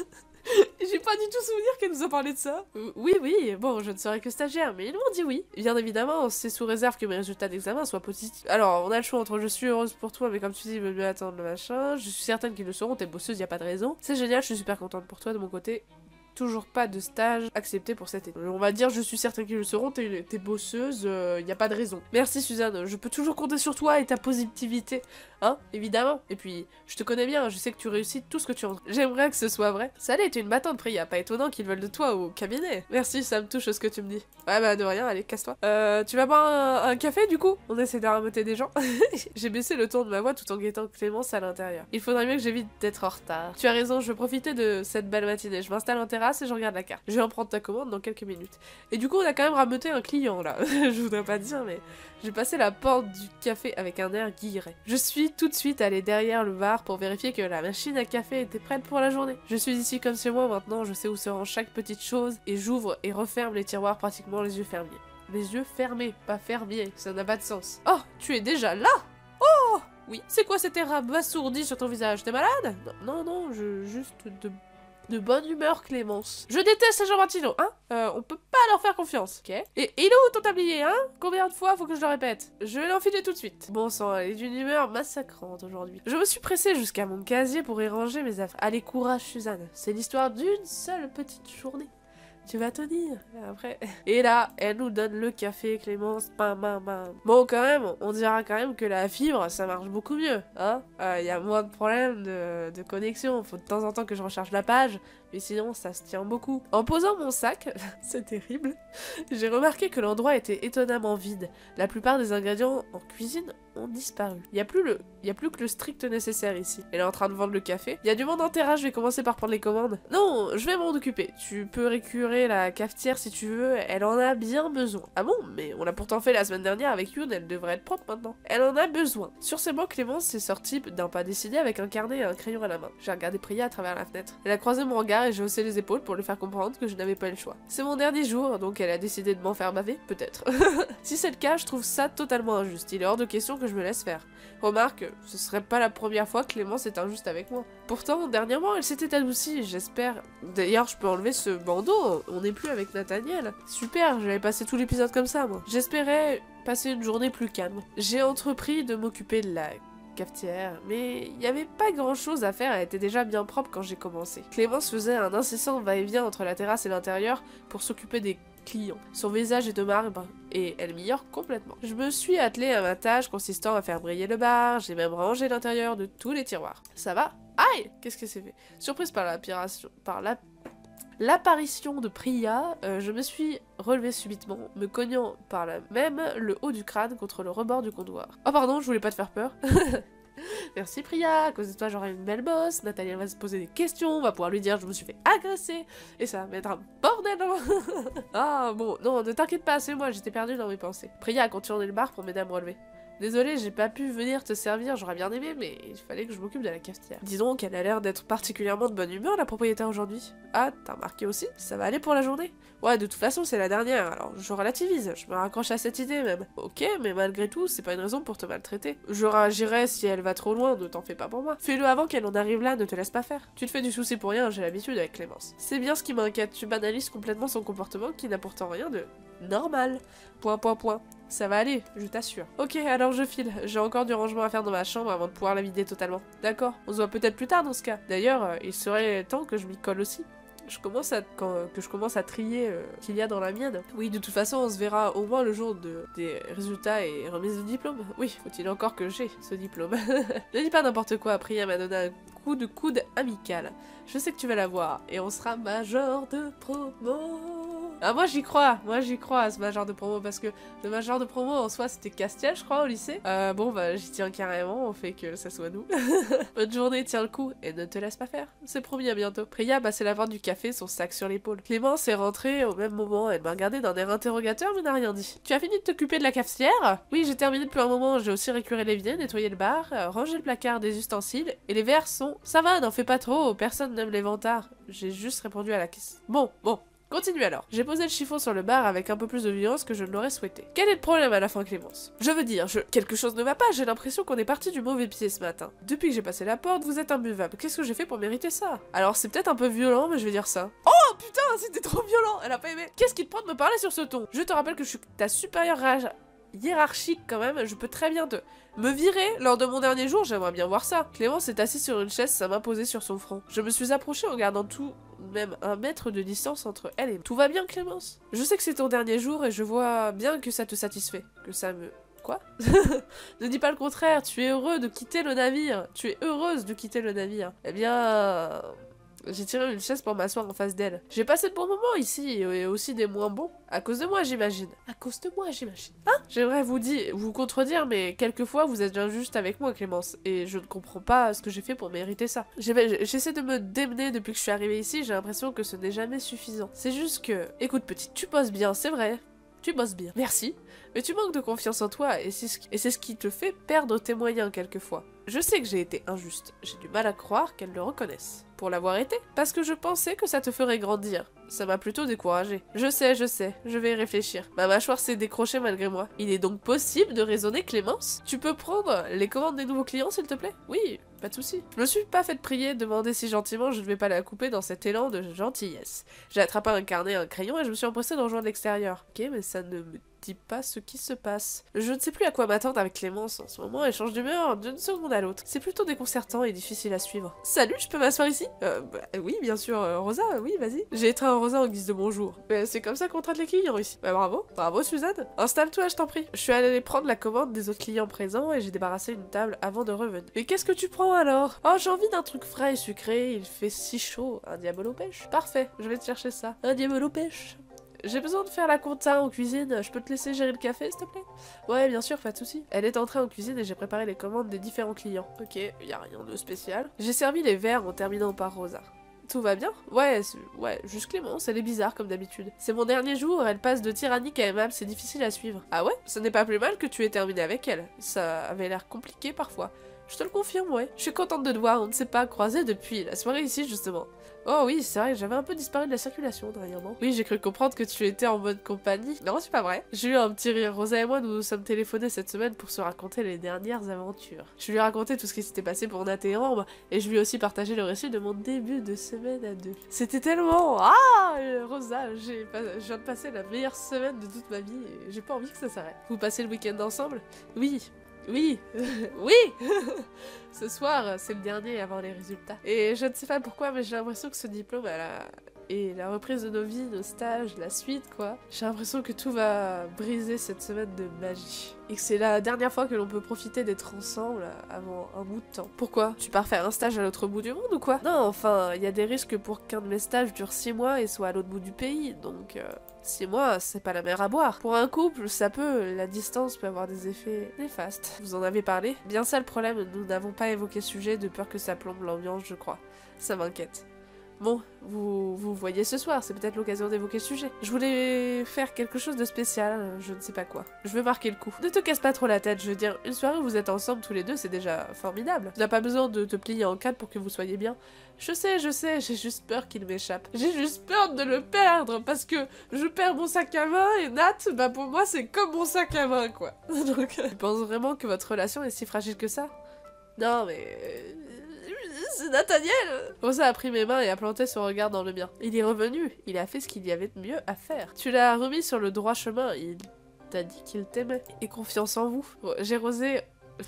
J'ai pas du tout souvenir qu'elle nous a parlé de ça. Oui, bon, je ne serai que stagiaire, mais ils m'ont dit oui. Bien évidemment, c'est sous réserve que mes résultats d'examen soient positifs. Alors, on a le choix entre je suis heureuse pour toi, mais comme tu dis, il vaut mieux attendre le machin. Je suis certaine qu'ils le seront, t'es bosseuse, y a pas de raison. C'est génial, je suis super contente pour toi de mon côté. Toujours pas de stage accepté pour cette été. On va dire, je suis certaine qu'ils le seront, t'es bosseuse, y a pas de raison. Merci Suzanne, je peux toujours compter sur toi et ta positivité, hein, évidemment. Et puis, je te connais bien, je sais que tu réussis tout ce que tu en... J'aimerais que ce soit vrai. Ça allait, t'es une battante, Priya, pas étonnant qu'ils veulent de toi au cabinet. Merci, ça me touche ce que tu me dis. Ouais bah de rien, allez, casse-toi. Tu vas boire un café du coup? On essaie d'arramoter des gens. J'ai baissé le ton de ma voix tout en guettant Clémence à l'intérieur. Il faudrait mieux que j'évite d'être en retard. Tu as raison, je vais profiter de cette belle matinée. Je m'installe en terrasse et je regarde la carte. Je vais en prendre ta commande dans quelques minutes. Et du coup, on a quand même rameuté un client là. Je voudrais pas dire, mais j'ai passé la porte du café avec un air guilleret. Je suis tout de suite allée derrière le bar pour vérifier que la machine à café était prête pour la journée. Je suis ici comme chez moi maintenant, je sais où se rend chaque petite chose et j'ouvre et referme les tiroirs pratiquement les yeux fermés. Les yeux fermés, pas fermiers, ça n'a pas de sens. Oh, tu es déjà là? Oh oui, c'est quoi cet air abasourdi sur ton visage? T'es malade? Non, juste de bonne humeur, Clémence. Je déteste ces gens Martino, hein? On peut pas leur faire confiance, ok? Et il est où ton tablier, hein? Combien de fois faut que je le répète? Je vais l'enfiler tout de suite. Bon sang, elle est d'une humeur massacrante aujourd'hui. Je me suis pressée jusqu'à mon casier pour y ranger mes affaires. Allez, courage, Suzanne. C'est l'histoire d'une seule petite journée. Tu vas tenir, après. Et là, elle nous donne le café, Clémence. Bam, bam, bam. Bon, quand même, on dira quand même que la fibre, ça marche beaucoup mieux, hein? Y a moins de problèmes de connexion. Faut de temps en temps que je recharge la page, mais sinon, ça se tient beaucoup. En posant mon sac, c'est terrible, j'ai remarqué que l'endroit était étonnamment vide. La plupart des ingrédients en cuisine ont disparu. Y a plus que le strict nécessaire ici. Elle est en train de vendre le café. Y a du monde en terrasse, je vais commencer par prendre les commandes. Non, je vais m'en occuper. Tu peux récurer la cafetière si tu veux, elle en a bien besoin. Ah bon? Mais on l'a pourtant fait la semaine dernière avec Youn, elle devrait être propre maintenant. Elle en a besoin. Sur ces mots, Clémence s'est sortie d'un pas décidé avec un carnet et un crayon à la main. J'ai regardé Priya à travers la fenêtre. Elle a croisé mon regard et j'ai haussé les épaules pour lui faire comprendre que je n'avais pas le choix. C'est mon dernier jour, donc elle a décidé de m'en faire baver? Peut-être. Si c'est le cas, je trouve ça totalement injuste. Il est hors de question que je me laisse faire. Remarque, ce serait pas la première fois que Clémence est injuste avec moi. Pourtant, dernièrement, elle s'était adoucie, j'espère. D'ailleurs, je peux enlever ce bandeau, on n'est plus avec Nathaniel. Super, j'avais passé tout l'épisode comme ça, moi. J'espérais passer une journée plus calme. J'ai entrepris de m'occuper de la cafetière, mais il n'y avait pas grand chose à faire, elle était déjà bien propre quand j'ai commencé. Clémence faisait un incessant va-et-vient entre la terrasse et l'intérieur pour s'occuper des clients. Son visage est de marbre et elle m'ignore complètement. Je me suis attelée à ma tâche consistant à faire briller le bar, j'ai même rangé l'intérieur de tous les tiroirs. Ça va? Aïe! Qu'est-ce que c'est fait? Surprise par l'apparition de Priya, je me suis relevée subitement, me cognant par là même le haut du crâne contre le rebord du comptoir. Oh pardon, je voulais pas te faire peur. Merci Priya, à cause de toi j'aurai une belle bosse, Nathalie va se poser des questions, on va pouvoir lui dire je me suis fait agresser, et ça va mettre un bordel. Ah bon, non, ne t'inquiète pas, c'est moi, j'étais perdue dans mes pensées. Priya a contourné le bar pour m'aider à me relever. Désolée, j'ai pas pu venir te servir, j'aurais bien aimé, mais il fallait que je m'occupe de la cafetière. Dis donc, elle a l'air d'être particulièrement de bonne humeur, la propriétaire, aujourd'hui. Ah, t'as remarqué aussi? Ça va aller pour la journée? Ouais, de toute façon, c'est la dernière, alors je relativise, je me raccroche à cette idée même. Ok, mais malgré tout, c'est pas une raison pour te maltraiter. Je réagirai si elle va trop loin, ne t'en fais pas pour moi. Fais-le avant qu'elle en arrive là, ne te laisse pas faire. Tu te fais du souci pour rien, j'ai l'habitude avec Clémence. C'est bien ce qui m'inquiète, tu banalises complètement son comportement qui n'a pourtant rien de normal. Point. Ça va aller, je t'assure. Ok, alors je file. J'ai encore du rangement à faire dans ma chambre avant de pouvoir la vider totalement. D'accord, on se voit peut-être plus tard dans ce cas. D'ailleurs, il serait temps que je m'y colle aussi. Que je commence à trier qu'il y a dans la mienne. Oui, de toute façon, on se verra au moins le jour des résultats et remise de diplôme. Oui, faut-il encore que j'ai ce diplôme. Ne dis pas n'importe quoi, Priya m'a donné un coup de coude amical. Je sais que tu vas l'avoir, et on sera major de promo. Ah, moi j'y crois à ce major de promo, parce que le major de promo en soi c'était Castiel, je crois, au lycée. Bon bah j'y tiens carrément, on fait que ça soit nous. Bonne journée, tiens le coup, et ne te laisse pas faire. C'est promis, à bientôt. Priya a passé la porte du café, son sac sur l'épaule. Clémence est rentrée au même moment, elle m'a regardé d'un air interrogateur mais n'a rien dit. Tu as fini de t'occuper de la cafetière? Oui, j'ai terminé depuis un moment, j'ai aussi récuré l'évier, nettoyé le bar, rangé le placard des ustensiles, et les verres sont... Ça va, n'en fais pas trop, personne n'aime les vantards. J'ai juste répondu à la question. Bon. Continue alors. J'ai posé le chiffon sur le bar avec un peu plus de violence que je ne l'aurais souhaité. Quel est le problème à la fin, Clémence? Je veux dire, quelque chose ne va pas, j'ai l'impression qu'on est parti du mauvais pied ce matin. Depuis que j'ai passé la porte, vous êtes imbuvable. Qu'est-ce que j'ai fait pour mériter ça? Alors c'est peut-être un peu violent, mais je vais dire ça. Oh putain, c'était trop violent, elle a pas aimé. Qu'est-ce qui te prend de me parler sur ce ton? Je te rappelle que je suis ta supérieure hiérarchique quand même, je peux très bien me virer lors de mon dernier jour, j'aimerais bien voir ça. Clémence est assise sur une chaise, sa main posée sur son front. Je me suis approchée en gardant tout même 1 mètre de distance entre elle et moi. Tout va bien, Clémence? Je sais que c'est ton dernier jour et je vois bien que ça te satisfait. Que ça me... Quoi? Ne dis pas le contraire, tu es heureux de quitter le navire. Tu es heureuse de quitter le navire. Eh bien... J'ai tiré une chaise pour m'asseoir en face d'elle. J'ai passé de bons moments ici, et aussi des moins bons. À cause de moi, j'imagine. À cause de moi, j'imagine. Hein? J'aimerais vous contredire, mais quelquefois, vous êtes injuste avec moi, Clémence. Et je ne comprends pas ce que j'ai fait pour mériter ça. J'essaie de me démener depuis que je suis arrivée ici, j'ai l'impression que ce n'est jamais suffisant. C'est juste que... Écoute, petite, tu bosses bien, c'est vrai. Tu bosses bien. Merci. Mais tu manques de confiance en toi, et c'est ce qui te fait perdre tes moyens quelquefois. Je sais que j'ai été injuste. J'ai du mal à croire qu'elle le reconnaisse. Pour l'avoir été. Parce que je pensais que ça te ferait grandir. Ça m'a plutôt découragée. Je sais, je vais y réfléchir. Ma mâchoire s'est décrochée malgré moi. Il est donc possible de raisonner, Clémence? Tu peux prendre les commandes des nouveaux clients, s'il te plaît? Oui, pas de souci. Je me suis pas fait prier, demander si gentiment je ne vais pas la couper dans cet élan de gentillesse. J'ai attrapé un carnet et un crayon et je me suis empressée d'en rejoindre l'extérieur. Ok, mais ça ne me dit pas ce qui se passe. Je ne sais plus à quoi m'attendre avec Clémence en ce moment, elle change d'humeur d'une seconde à l'autre. C'est plutôt déconcertant et difficile à suivre. Salut, je peux m'asseoir ici? Oui, bien sûr, Rosa, oui, vas-y. J'ai étreint Rosa en guise de bonjour. Mais c'est comme ça qu'on traite les clients ici. Bah bravo Suzanne. Installe-toi, je t'en prie. Je suis allée prendre la commande des autres clients présents et j'ai débarrassé une table avant de revenir. Et qu'est-ce que tu prends alors? Oh, j'ai envie d'un truc frais et sucré, il fait si chaud. Un diabolo pêche? Parfait, je vais te chercher ça. Un diabolo pêche? J'ai besoin de faire la compta en cuisine, je peux te laisser gérer le café s'il te plaît? Ouais, bien sûr, pas de soucis. Elle est entrée en cuisine et j'ai préparé les commandes des différents clients. Ok, y a rien de spécial. J'ai servi les verres en terminant par Rosa. Tout va bien? Ouais, juste Clémence, elle est bizarre comme d'habitude. C'est mon dernier jour, elle passe de tyrannique à aimable, c'est difficile à suivre. Ah ouais? Ce n'est pas plus mal que tu aies terminé avec elle. Ça avait l'air compliqué parfois. Je te le confirme, ouais. Je suis contente de te voir, on ne s'est pas croisés depuis la soirée ici, justement. Oh oui, c'est vrai, j'avais un peu disparu de la circulation dernièrement. Oui, j'ai cru comprendre que tu étais en mode compagnie. Non, c'est pas vrai. J'ai eu un petit rire. Rosa et moi, nous nous sommes téléphonés cette semaine pour se raconter les dernières aventures. Je lui ai raconté tout ce qui s'était passé pour Nat et Ambre, et je lui ai aussi partagé le récit de mon début de semaine à deux. C'était tellement... Ah Rosa, je viens de passer la meilleure semaine de toute ma vie, et j'ai pas envie que ça s'arrête. Vous passez le week-end ensemble? Oui. Oui, oui. Ce soir, c'est le dernier avant les résultats. Et je ne sais pas pourquoi, mais j'ai l'impression que ce diplôme, et la reprise de nos vies, nos stages, la suite, quoi. J'ai l'impression que tout va briser cette semaine de magie. Et que c'est la dernière fois que l'on peut profiter d'être ensemble avant un bout de temps. Pourquoi? Tu pars faire un stage à l'autre bout du monde ou quoi? Non, enfin, il y a des risques pour qu'un de mes stages dure 6 mois et soit à l'autre bout du pays, donc... 6 mois, c'est pas la mer à boire. Pour un couple, ça peut, la distance peut avoir des effets néfastes. Vous en avez parlé? Bien ça le problème, nous n'avons pas évoqué ce sujet de peur que ça plombe l'ambiance, je crois. Ça m'inquiète. Bon, vous voyez ce soir, c'est peut-être l'occasion d'évoquer le sujet. Je voulais faire quelque chose de spécial, je ne sais pas quoi. Je veux marquer le coup. Ne te casse pas trop la tête, je veux dire, une soirée où vous êtes ensemble tous les deux, c'est déjà formidable. Tu n'as pas besoin de te plier en quatre pour que vous soyez bien. Je sais, j'ai juste peur qu'il m'échappe. J'ai juste peur de le perdre, parce que je perds mon sac à main, et Nat, bah pour moi c'est comme mon sac à main, quoi. Donc, tu penses vraiment que votre relation est si fragile que ça? Non, mais... c'est Nathaniel! Rosa a pris mes mains et a planté son regard dans le mien. Il est revenu, il a fait ce qu'il y avait de mieux à faire. Tu l'as remis sur le droit chemin, il t'a dit qu'il t'aimait. Et confiance en vous. J'ai rosé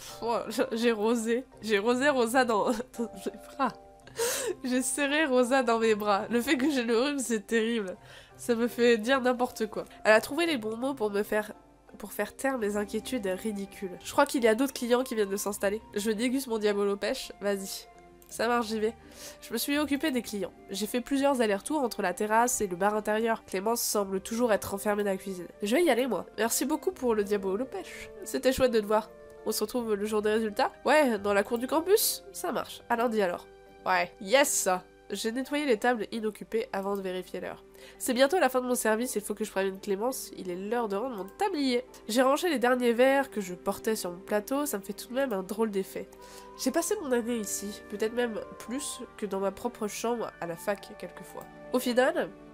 Rosa dans mes bras. J'ai serré Rosa dans mes bras. Le fait que j'ai le rhume, c'est terrible. Ça me fait dire n'importe quoi. Elle a trouvé les bons mots pour faire taire mes inquiétudes ridicules. Je crois qu'il y a d'autres clients qui viennent de s'installer. Je déguste mon diabolo pêche, vas-y. Ça marche, j'y vais. Je me suis occupée des clients. J'ai fait plusieurs allers-retours entre la terrasse et le bar intérieur. Clémence semble toujours être enfermée dans la cuisine. Je vais y aller, moi. Merci beaucoup pour le diabolo pêche. C'était chouette de te voir. On se retrouve le jour des résultats? Ouais, dans la cour du campus? Ça marche. À lundi alors. Ouais, yes! J'ai nettoyé les tables inoccupées avant de vérifier l'heure. C'est bientôt la fin de mon service, il faut que je prévienne Clémence, il est l'heure de rendre mon tablier. J'ai rangé les derniers verres que je portais sur mon plateau, ça me fait tout de même un drôle d'effet. J'ai passé mon année ici, peut-être même plus que dans ma propre chambre à la fac quelquefois. Au final,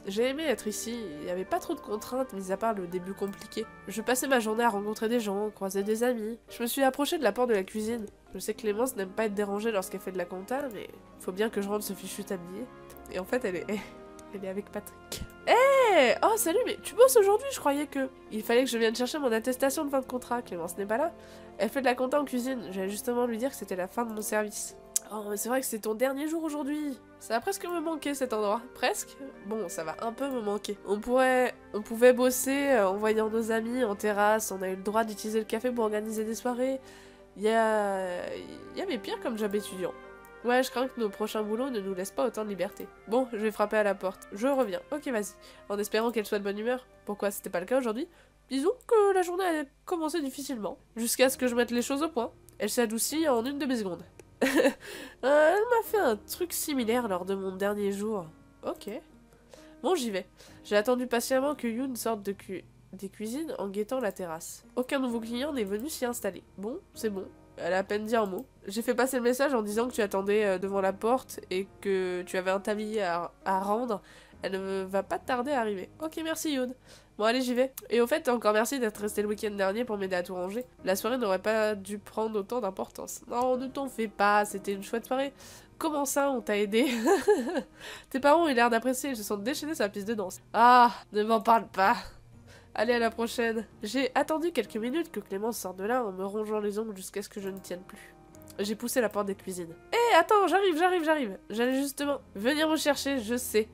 J'ai aimé être ici, il n'y avait pas trop de contraintes, mis à part le début compliqué. Je passais ma journée à rencontrer des gens, croiser des amis. Je me suis approchée de la porte de la cuisine. Je sais que Clémence n'aime pas être dérangée lorsqu'elle fait de la compta, mais faut bien que je rentre ce fichu tablier. Et en fait, elle est avec Patrick. Oh salut, mais tu bosses aujourd'hui? Je croyais que... Il fallait que je vienne chercher mon attestation de fin de contrat. Clémence n'est pas là. Elle fait de la compta en cuisine. J'allais justement lui dire que c'était la fin de mon service. Oh, mais c'est vrai que c'est ton dernier jour aujourd'hui. Ça va presque me manquer cet endroit. Presque. Bon, ça va un peu me manquer. On pouvait bosser en voyant nos amis en terrasse. On a eu le droit d'utiliser le café pour organiser des soirées. Il y avait pire comme job étudiant. Ouais, je crains que nos prochains boulots ne nous laissent pas autant de liberté. Bon, je vais frapper à la porte. Je reviens. Ok, vas-y. En espérant qu'elle soit de bonne humeur. Pourquoi c'était pas le cas aujourd'hui? Disons que la journée a commencé difficilement. Jusqu'à ce que je mette les choses au point. Elle s'est adoucie en une demi-seconde. Elle m'a fait un truc similaire lors de mon dernier jour. Ok. Bon, j'y vais. J'ai attendu patiemment que Yoon sorte des cuisines en guettant la terrasse. Aucun nouveau client n'est venu s'y installer. Bon, c'est bon. Elle a à peine dit un mot. J'ai fait passer le message en disant que tu attendais devant la porte et que tu avais un tablier à rendre. Elle ne va pas tarder à arriver. Ok, merci Yoon. Bon, allez, j'y vais. Et au fait, encore merci d'être resté le week-end dernier pour m'aider à tout ranger. La soirée n'aurait pas dû prendre autant d'importance. Non, ne t'en fais pas, c'était une chouette soirée. Comment ça, on t'a aidé? Tes parents ont eu l'air d'apprécier, ils se sont déchaînés sur la piste de danse. Ah, ne m'en parle pas. Allez, à la prochaine. J'ai attendu quelques minutes que Clémence sorte de là en me rongeant les ongles jusqu'à ce que je ne tienne plus. J'ai poussé la porte des cuisines. Hé, attends, j'arrive. J'allais justement venir me chercher, je sais.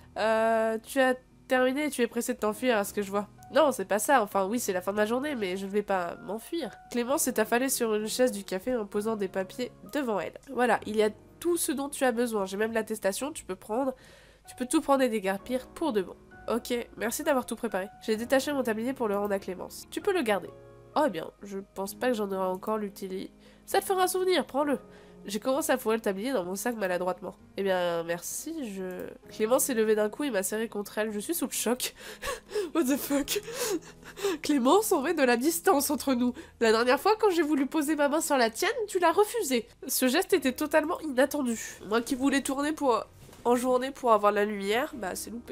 Tu as terminé et tu es pressé de t'enfuir à ce que je vois. Non, c'est pas ça. Enfin, oui, c'est la fin de ma journée, mais je ne vais pas m'enfuir. Clémence s'est affalée sur une chaise du café en posant des papiers devant elle. Voilà, il y a tout ce dont tu as besoin. J'ai même l'attestation, tu peux tout prendre et déguerpir pour de bon. Ok, merci d'avoir tout préparé. J'ai détaché mon tablier pour le rendre à Clémence. Tu peux le garder. Oh bien, je pense pas que j'en aurai encore l'utilité. Ça te fera un souvenir, prends-le. J'ai commencé à fourrer le tablier dans mon sac maladroitement. Eh bien, merci, Clémence s'est levée d'un coup et m'a serré contre elle. Je suis sous le choc. What the fuck? Clémence, on met de la distance entre nous. La dernière fois, quand j'ai voulu poser ma main sur la tienne, tu l'as refusé. Ce geste était totalement inattendu. Moi qui voulais tourner en journée pour avoir la lumière, bah c'est loupé.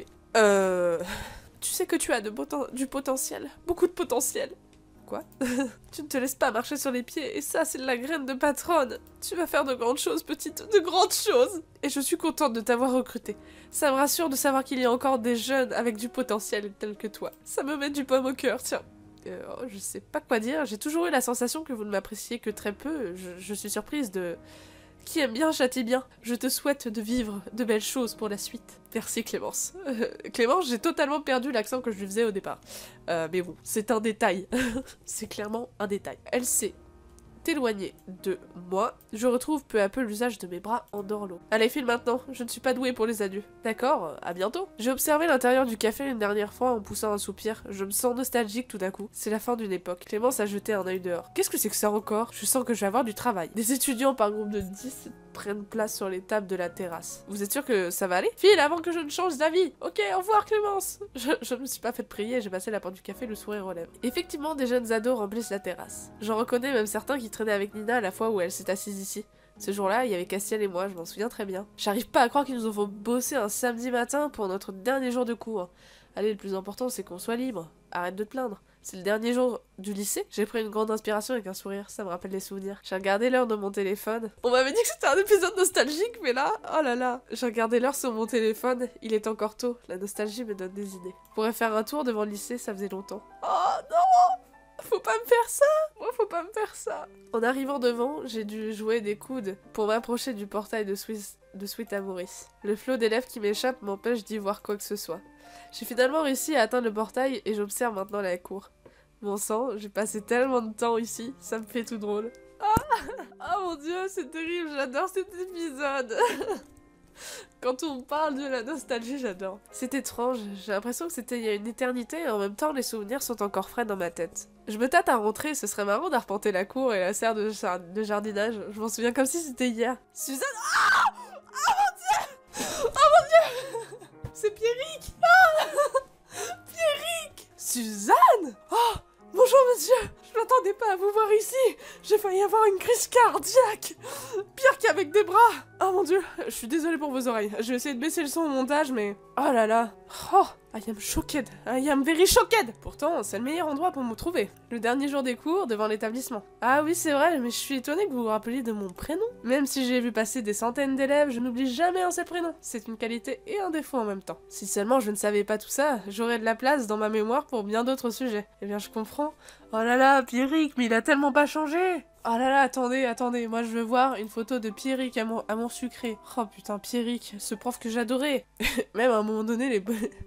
Tu sais que tu as du potentiel. Beaucoup de potentiel. Quoi? Tu ne te laisses pas marcher sur les pieds, et ça, c'est la graine de patronne. Tu vas faire de grandes choses, petite, de grandes choses. Et je suis contente de t'avoir recruté. Ça me rassure de savoir qu'il y a encore des jeunes avec du potentiel tels que toi. Ça me met du pomme au cœur, tiens. Je sais pas quoi dire, j'ai toujours eu la sensation que vous ne m'appréciez que très peu. Je suis surprise de... Qui aime bien châtie bien. Je te souhaite de vivre de belles choses pour la suite. Merci Clémence. Clémence, j'ai totalement perdu l'accent que je lui faisais au départ. Mais bon, c'est un détail. C'est clairement un détail. Elle s'est éloignée de moi. Je retrouve peu à peu l'usage de mes bras en dorlot. Allez, file maintenant. Je ne suis pas douée pour les adieux. D'accord, à bientôt. J'ai observé l'intérieur du café une dernière fois en poussant un soupir. Je me sens nostalgique tout à coup. C'est la fin d'une époque. Clémence a jeté un œil dehors. Qu'est-ce que c'est que ça encore? Je sens que je vais avoir du travail. Des étudiants par groupe de 10 prennent place sur les tables de la terrasse. Vous êtes sûr que ça va aller? File avant que je ne change d'avis. Ok, au revoir Clémence. Je ne me suis pas fait prier, j'ai passé la porte du café, le sourire aux lèvres. Effectivement, des jeunes ados remplissent la terrasse. J'en reconnais même certains qui traînaient avec Nina à la fois où elle s'est assise ici. Ce jour-là, il y avait Castiel et moi, je m'en souviens très bien. J'arrive pas à croire qu'ils nous ont fait bosser un samedi matin pour notre dernier jour de cours. Allez, le plus important, c'est qu'on soit libre. Arrête de te plaindre. C'est le dernier jour du lycée. J'ai pris une grande inspiration avec un sourire, ça me rappelle des souvenirs. J'ai regardé l'heure de mon téléphone. On m'avait dit que c'était un épisode nostalgique, mais là, oh là là. J'ai regardé l'heure sur mon téléphone, il est encore tôt. La nostalgie me donne des idées. Je pourrais faire un tour devant le lycée, ça faisait longtemps. Oh non! Faut pas me faire ça! Moi, faut pas me faire ça! En arrivant devant, j'ai dû jouer des coudes pour m'approcher du portail de Sweet Amoris. Le flot d'élèves qui m'échappe m'empêche d'y voir quoi que ce soit. J'ai finalement réussi à atteindre le portail et j'observe maintenant la cour. Bon sang, j'ai passé tellement de temps ici, ça me fait tout drôle. Ah mon dieu, c'est terrible, j'adore cet épisode. Quand on parle de la nostalgie, j'adore. C'est étrange, j'ai l'impression que c'était il y a une éternité et en même temps les souvenirs sont encore frais dans ma tête. Je me tâte à rentrer, ce serait marrant d'arpenter la cour et la serre de jardinage. Je m'en souviens comme si c'était hier. Suzanne. Ah mon dieu. Oh mon dieu. C'est Pierrick. Ah Pierrick. Suzanne. Oh bonjour monsieur. Je m'attendais pas à vous voir ici. J'ai failli avoir une crise cardiaque. Pire qu'avec des bras. Oh mon dieu, je suis désolée pour vos oreilles. Je vais essayer de baisser le son au montage, mais... Oh là là. Oh, I am shocked. I am very shocked. Pourtant, c'est le meilleur endroit pour me trouver. Le dernier jour des cours, devant l'établissement. Ah oui, c'est vrai, mais je suis étonnée que vous vous rappeliez de mon prénom. Même si j'ai vu passer des centaines d'élèves, je n'oublie jamais un seul prénom. C'est une qualité et un défaut en même temps. Si seulement je ne savais pas tout ça, j'aurais de la place dans ma mémoire pour bien d'autres sujets. Eh bien, je comprends. Oh là là, Pierrick, mais il a tellement pas changé. Oh là là, attendez, moi je veux voir une photo de Pierrick à mon sucré. Oh putain, Pierrick, ce prof que j'adorais. Même à un moment donné,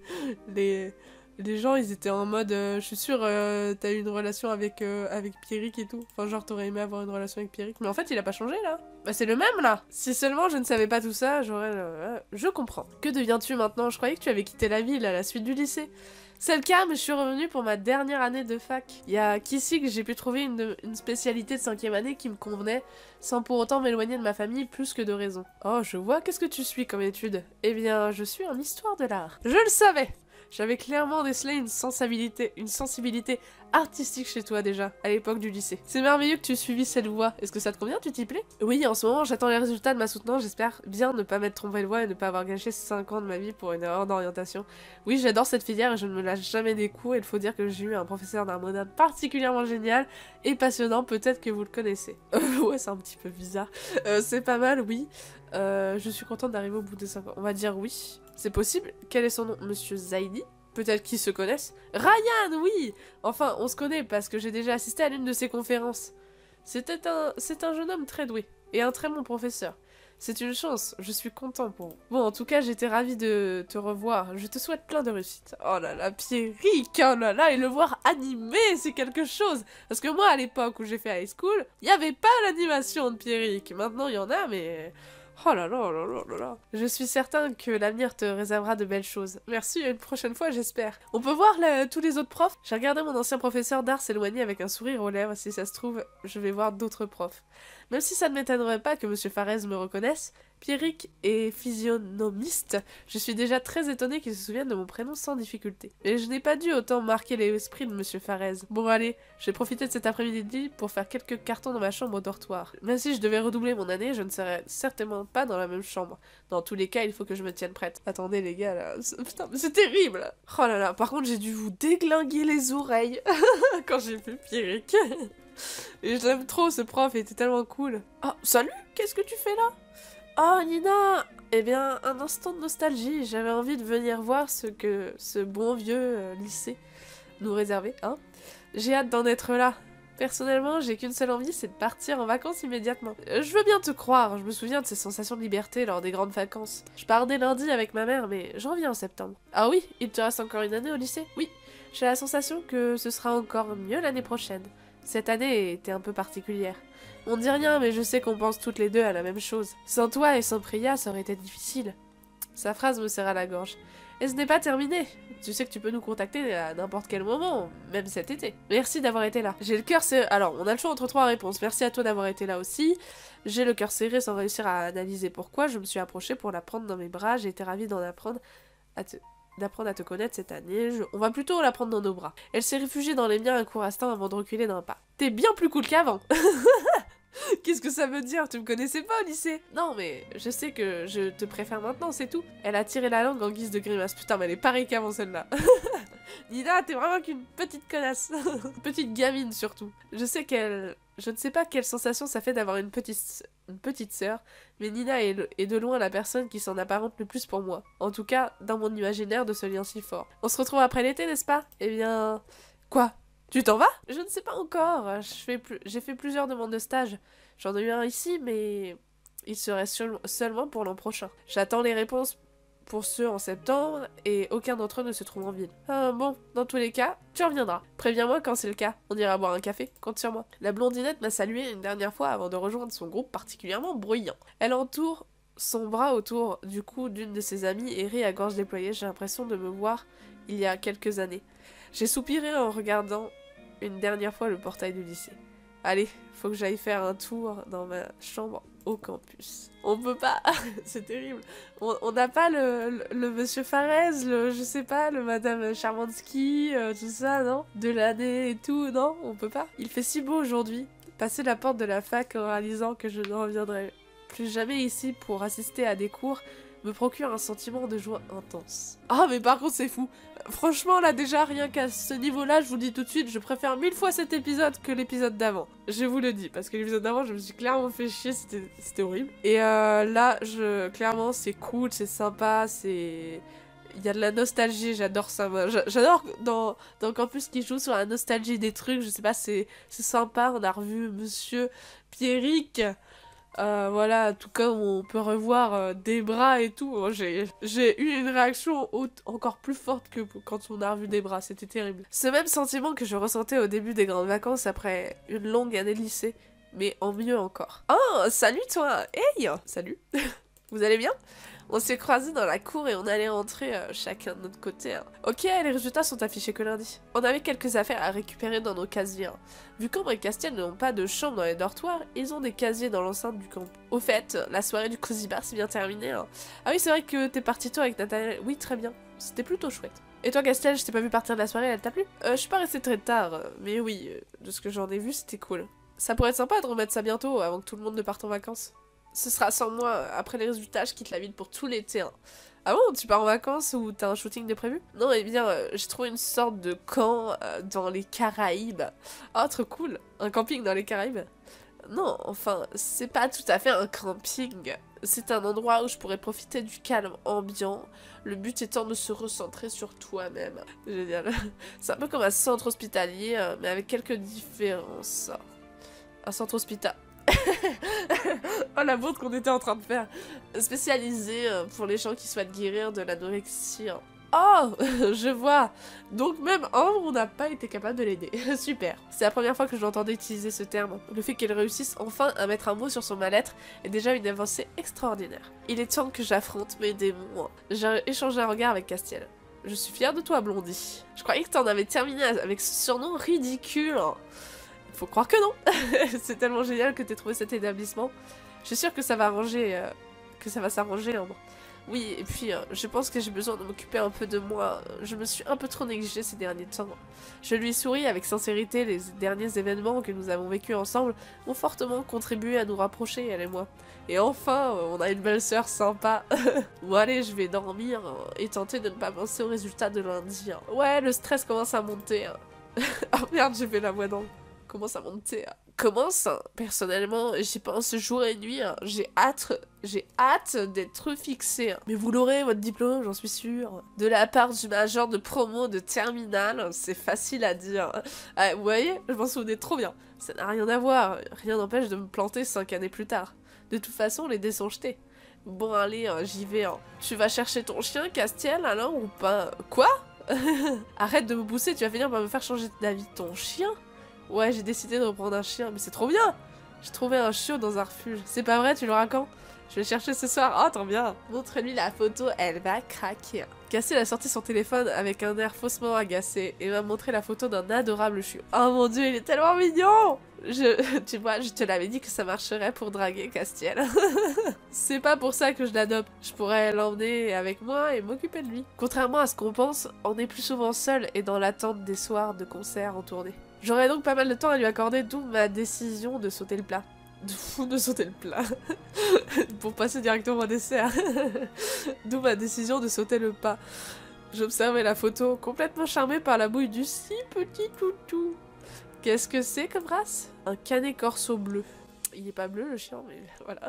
les gens, ils étaient en mode, je suis sûre, t'as eu une relation avec Pierrick et tout. Enfin, genre, t'aurais aimé avoir une relation avec Pierrick. Mais en fait, il a pas changé, là. Bah, c'est le même, là. Si seulement je ne savais pas tout ça, j'aurais... je comprends. Que deviens-tu maintenant? Je croyais que tu avais quitté la ville à la suite du lycée. C'est le cas, mais je suis revenue pour ma dernière année de fac. Il y a qu'ici que j'ai pu trouver une spécialité de 5e année qui me convenait, sans pour autant m'éloigner de ma famille plus que de raison. Oh, je vois, qu'est-ce que tu suis comme étude? Eh bien, je suis en histoire de l'art. Je le savais! J'avais clairement décelé une sensibilité artistique chez toi déjà, à l'époque du lycée. C'est merveilleux que tu suivis cette voie. Est-ce que ça te convient, tu t'y plais? Oui, en ce moment, j'attends les résultats de ma soutenance. J'espère bien ne pas m'être trompé de voie et ne pas avoir gâché 5 ans de ma vie pour une erreur d'orientation. Oui, j'adore cette filière et je ne me lâche jamais des coups. Et il faut dire que j'ai eu un professeur d'art moderne particulièrement génial et passionnant. Peut-être que vous le connaissez. Ouais, c'est un petit peu bizarre. C'est pas mal, oui. Je suis contente d'arriver au bout de 5 ans. On va dire oui. C'est possible. Quel est son nom? Monsieur Zaidi? Peut-être qu'ils se connaissent. Ryan, oui! Enfin, on se connaît parce que j'ai déjà assisté à l'une de ses conférences. C'est un jeune homme très doué et un très bon professeur. C'est une chance, je suis content pour vous. Bon, en tout cas, j'étais ravie de te revoir. Je te souhaite plein de réussite. Oh là là, Pierrick, oh là là, et le voir animé, c'est quelque chose. Parce que moi, à l'époque où j'ai fait high school, il n'y avait pas l'animation de Pierrick. Maintenant, il y en a, mais... Oh là là là là là là. Je suis certain que l'avenir te réservera de belles choses. Merci, une prochaine fois, j'espère. On peut voir tous les autres profs? J'ai regardé mon ancien professeur d'art s'éloigner avec un sourire aux lèvres. Si ça se trouve, je vais voir d'autres profs. Même si ça ne m'étonnerait pas que Monsieur Farès me reconnaisse, Pierrick est physionomiste. Je suis déjà très étonnée qu'il se souvienne de mon prénom sans difficulté. Mais je n'ai pas dû autant marquer l'esprit de Monsieur Farès. Bon allez, je vais profiter de cet après-midi pour faire quelques cartons dans ma chambre au dortoir. Même si je devais redoubler mon année, je ne serais certainement pas dans la même chambre. Dans tous les cas, il faut que je me tienne prête. Attendez les gars, là, putain, mais c'est terrible. Oh là là, par contre j'ai dû vous déglinguer les oreilles quand j'ai vu Pierrick. Et je l'aime trop, ce prof, il était tellement cool. Oh, salut, qu'est-ce que tu fais là? Oh, Nina! Eh bien, un instant de nostalgie, j'avais envie de venir voir ce que ce bon vieux lycée nous réservait, hein? J'ai hâte d'en être là. Personnellement, j'ai qu'une seule envie, c'est de partir en vacances immédiatement. Je veux bien te croire, je me souviens de ces sensations de liberté lors des grandes vacances. Je pars dès lundi avec ma mère, mais je reviens en septembre. Ah oui, il te reste encore une année au lycée? Oui, j'ai la sensation que ce sera encore mieux l'année prochaine. Cette année était un peu particulière. On dit rien, mais je sais qu'on pense toutes les deux à la même chose. Sans toi et sans Priya, ça aurait été difficile. Sa phrase me serra la gorge. Et ce n'est pas terminé. Tu sais que tu peux nous contacter à n'importe quel moment, même cet été. Merci d'avoir été là. J'ai le cœur serré... Alors, on a le choix entre 3 réponses. Merci à toi d'avoir été là aussi. J'ai le cœur serré sans réussir à analyser pourquoi. Je me suis approchée pour la prendre dans mes bras. J'ai été ravie d'en apprendre à te connaître cette année. On va plutôt la prendre dans nos bras. Elle s'est réfugiée dans les miens un court instant avant de reculer d'un pas. T'es bien plus cool qu'avant. Qu'est-ce que ça veut dire? Tu me connaissais pas au lycée? Non, mais je sais que je te préfère maintenant, c'est tout. Elle a tiré la langue en guise de grimace. Putain, mais elle est pareille qu'avant celle-là. Nina, t'es vraiment qu'une petite connasse. Petite gamine, surtout. Je ne sais pas quelle sensation ça fait d'avoir une petite sœur, mais Nina est de loin la personne qui s'en apparente le plus pour moi. En tout cas, dans mon imaginaire de ce lien si fort. On se retrouve après l'été, n'est-ce pas? Eh bien... Quoi? Tu t'en vas? Je ne sais pas encore. J'ai fait plusieurs demandes de stage. J'en ai eu un ici, mais il serait seulement pour l'an prochain. J'attends les réponses pour ceux en septembre, et aucun d'entre eux ne se trouve en ville. Bon, dans tous les cas, tu reviendras. Préviens-moi quand c'est le cas. On ira boire un café, compte sur moi. La blondinette m'a salué une dernière fois avant de rejoindre son groupe particulièrement bruyant. Elle entoure son bras autour du cou d'une de ses amies et rit à gorge déployée. J'ai l'impression de me voir il y a quelques années. J'ai soupiré en regardant une dernière fois le portail du lycée. Allez, faut que j'aille faire un tour dans ma chambre au campus. On peut pas, c'est terrible. On n'a pas le monsieur Farès, je sais pas, le madame Charmansky, tout ça, non? De l'année et tout, non? On peut pas. Il fait si beau aujourd'hui. Passer la porte de la fac en réalisant que je ne reviendrai plus jamais ici pour assister à des cours me procure un sentiment de joie intense. Ah mais par contre c'est fou. Franchement là déjà rien qu'à ce niveau-là, je vous le dis tout de suite, je préfère 1000 fois cet épisode que l'épisode d'avant. Je vous le dis, parce que l'épisode d'avant je me suis clairement fait chier, c'était horrible. Et là, clairement c'est cool, c'est sympa, c'est... Il y a de la nostalgie, j'adore ça. J'adore dans Campus qui joue sur la nostalgie des trucs, je sais pas, c'est sympa. On a revu Monsieur Pierrick. Voilà, tout comme on peut revoir Debra et tout. J'ai eu une réaction encore plus forte que quand on a revu Debra, c'était terrible. Ce même sentiment que je ressentais au début des grandes vacances après une longue année de lycée, mais en mieux encore. Oh, salut toi. Hey. Salut. Vous allez bien? On s'est croisés dans la cour et on allait rentrer chacun de notre côté. Hein. Ok, les résultats sont affichés que lundi. On avait quelques affaires à récupérer dans nos casiers. Hein. Vu qu'Ambre et Castiel n'ont pas de chambre dans les dortoirs, ils ont des casiers dans l'enceinte du camp. Au fait, la soirée du Cozy Bar s'est bien terminée. Hein. Ah oui, c'est vrai que t'es parti toi avec Nathaniel. Oui, très bien. C'était plutôt chouette. Et toi, Castiel, je t'ai pas vu partir de la soirée, elle t'a plu? Je suis pas restée très tard, mais oui, de ce que j'en ai vu, c'était cool. Ça pourrait être sympa de remettre ça bientôt, avant que tout le monde ne parte en vacances. Ce sera sans moi, après les résultats, je quitte la ville pour tout l'été. Hein. Ah bon, tu pars en vacances ou t'as un shooting de prévu? Non, eh bien, j'ai trouvé une sorte de camp dans les Caraïbes. Oh, trop cool. Un camping dans les Caraïbes? Non, enfin, c'est pas tout à fait un camping. C'est un endroit où je pourrais profiter du calme ambiant, le but étant de se recentrer sur toi-même. Génial. C'est un peu comme un centre hospitalier, mais avec quelques différences. Un centre hospitalier. Oh la faute qu'on était en train de faire. Spécialisé pour les gens qui souhaitent guérir de l'anorexie. Oh, je vois. Donc même Ambre, on n'a pas été capable de l'aider. Super. C'est la première fois que je l'entendais utiliser ce terme. Le fait qu'elle réussisse enfin à mettre un mot sur son mal-être est déjà une avancée extraordinaire. Il est temps que j'affronte mes démons. J'ai échangé un regard avec Castiel. Je suis fière de toi, Blondie. Je croyais que t'en avais terminé avec ce surnom ridicule. Faut croire que non. C'est tellement génial que t'aies trouvé cet établissement. Je suis sûre que ça va arranger, que ça va s'arranger. Hein. Oui, et puis je pense que j'ai besoin de m'occuper un peu de moi. Je me suis un peu trop négligée ces derniers temps. Je lui souris avec sincérité. Les derniers événements que nous avons vécus ensemble ont fortement contribué à nous rapprocher, elle et moi. Et enfin, on a une belle sœur sympa. Bon allez, je vais dormir et tenter de ne pas penser aux résultats de lundi. Hein. Ouais, le stress commence à monter. Hein. Oh merde, j'ai fait la voix d'angle. Commence à monter. Commence, personnellement, j'y pense jour et nuit. Hein. J'ai hâte d'être fixée. Mais vous l'aurez, votre diplôme, j'en suis sûre. De la part du major de promo de terminale, c'est facile à dire. Ah, vous voyez, je m'en souvenais trop bien. Ça n'a rien à voir. Rien n'empêche de me planter 5 années plus tard. De toute façon, les dés sont jetés. Bon, allez, j'y vais. Hein. Tu vas chercher ton chien, Castiel, alors, ou pas? Quoi? Arrête de me pousser, tu vas finir par me faire changer d'avis. Ton chien? Ouais, j'ai décidé de reprendre un chien, mais c'est trop bien! J'ai trouvé un chiot dans un refuge. C'est pas vrai, tu l'auras quand? Je vais le chercher ce soir. Oh, trop bien! Montre-lui la photo, elle va craquer. Castiel a sorti son téléphone avec un air faussement agacé et m'a montré la photo d'un adorable chiot. Oh mon dieu, il est tellement mignon! Tu vois, je te l'avais dit que ça marcherait pour draguer Castiel. C'est pas pour ça que je l'adopte. Je pourrais l'emmener avec moi et m'occuper de lui. Contrairement à ce qu'on pense, on est plus souvent seul et dans l'attente des soirs de concerts en tournée. J'aurais donc pas mal de temps à lui accorder, d'où ma décision de sauter le plat. De sauter le plat. Pour passer directement au dessert. D'où ma décision de sauter le pas. J'observais la photo, complètement charmée par la bouille du si petit toutou. Qu'est-ce que c'est comme race? Un canet corso bleu. Il est pas bleu le chien, mais voilà.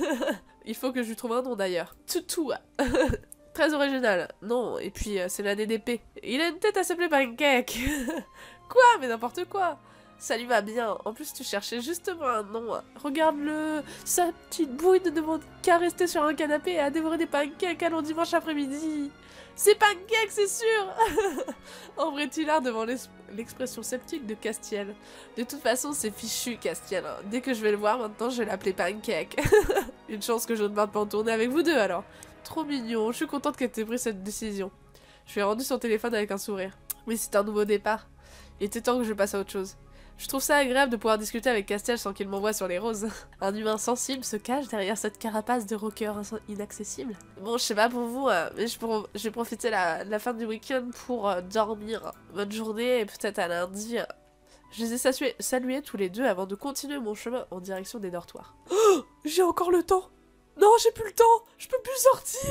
Il faut que je lui trouve un nom d'ailleurs. Toutou. Très original. Non, et puis c'est l'année d'épée. Il a une tête à s'appeler Pancake. Quoi? Mais n'importe quoi. Ça lui va bien. En plus, tu cherchais justement un nom. Regarde-le. Sa petite bouille ne demande qu'à rester sur un canapé et à dévorer des pancakes à long dimanche après-midi. C'est Pancake, c'est sûr. Ambre est hilar devant l'expression sceptique de Castiel. De toute façon, c'est fichu, Castiel. Dès que je vais le voir, maintenant, je vais l'appeler Pancake. Une chance que je ne parte pas en tournée avec vous deux, alors. Trop mignon. Je suis contente qu'elle t'ait pris cette décision. Je lui ai rendu son téléphone avec un sourire. Oui, c'est un nouveau départ. Il était temps que je passe à autre chose. Je trouve ça agréable de pouvoir discuter avec Castiel sans qu'il m'envoie sur les roses. Un humain sensible se cache derrière cette carapace de rocker inaccessible. Bon, je sais pas pour vous, mais je vais profiter la fin du week-end pour dormir. Bonne journée et peut-être à lundi, Je les ai salués tous les deux avant de continuer mon chemin en direction des dortoirs. Oh, j'ai encore le temps. Non, j'ai plus le temps. Je peux plus sortir.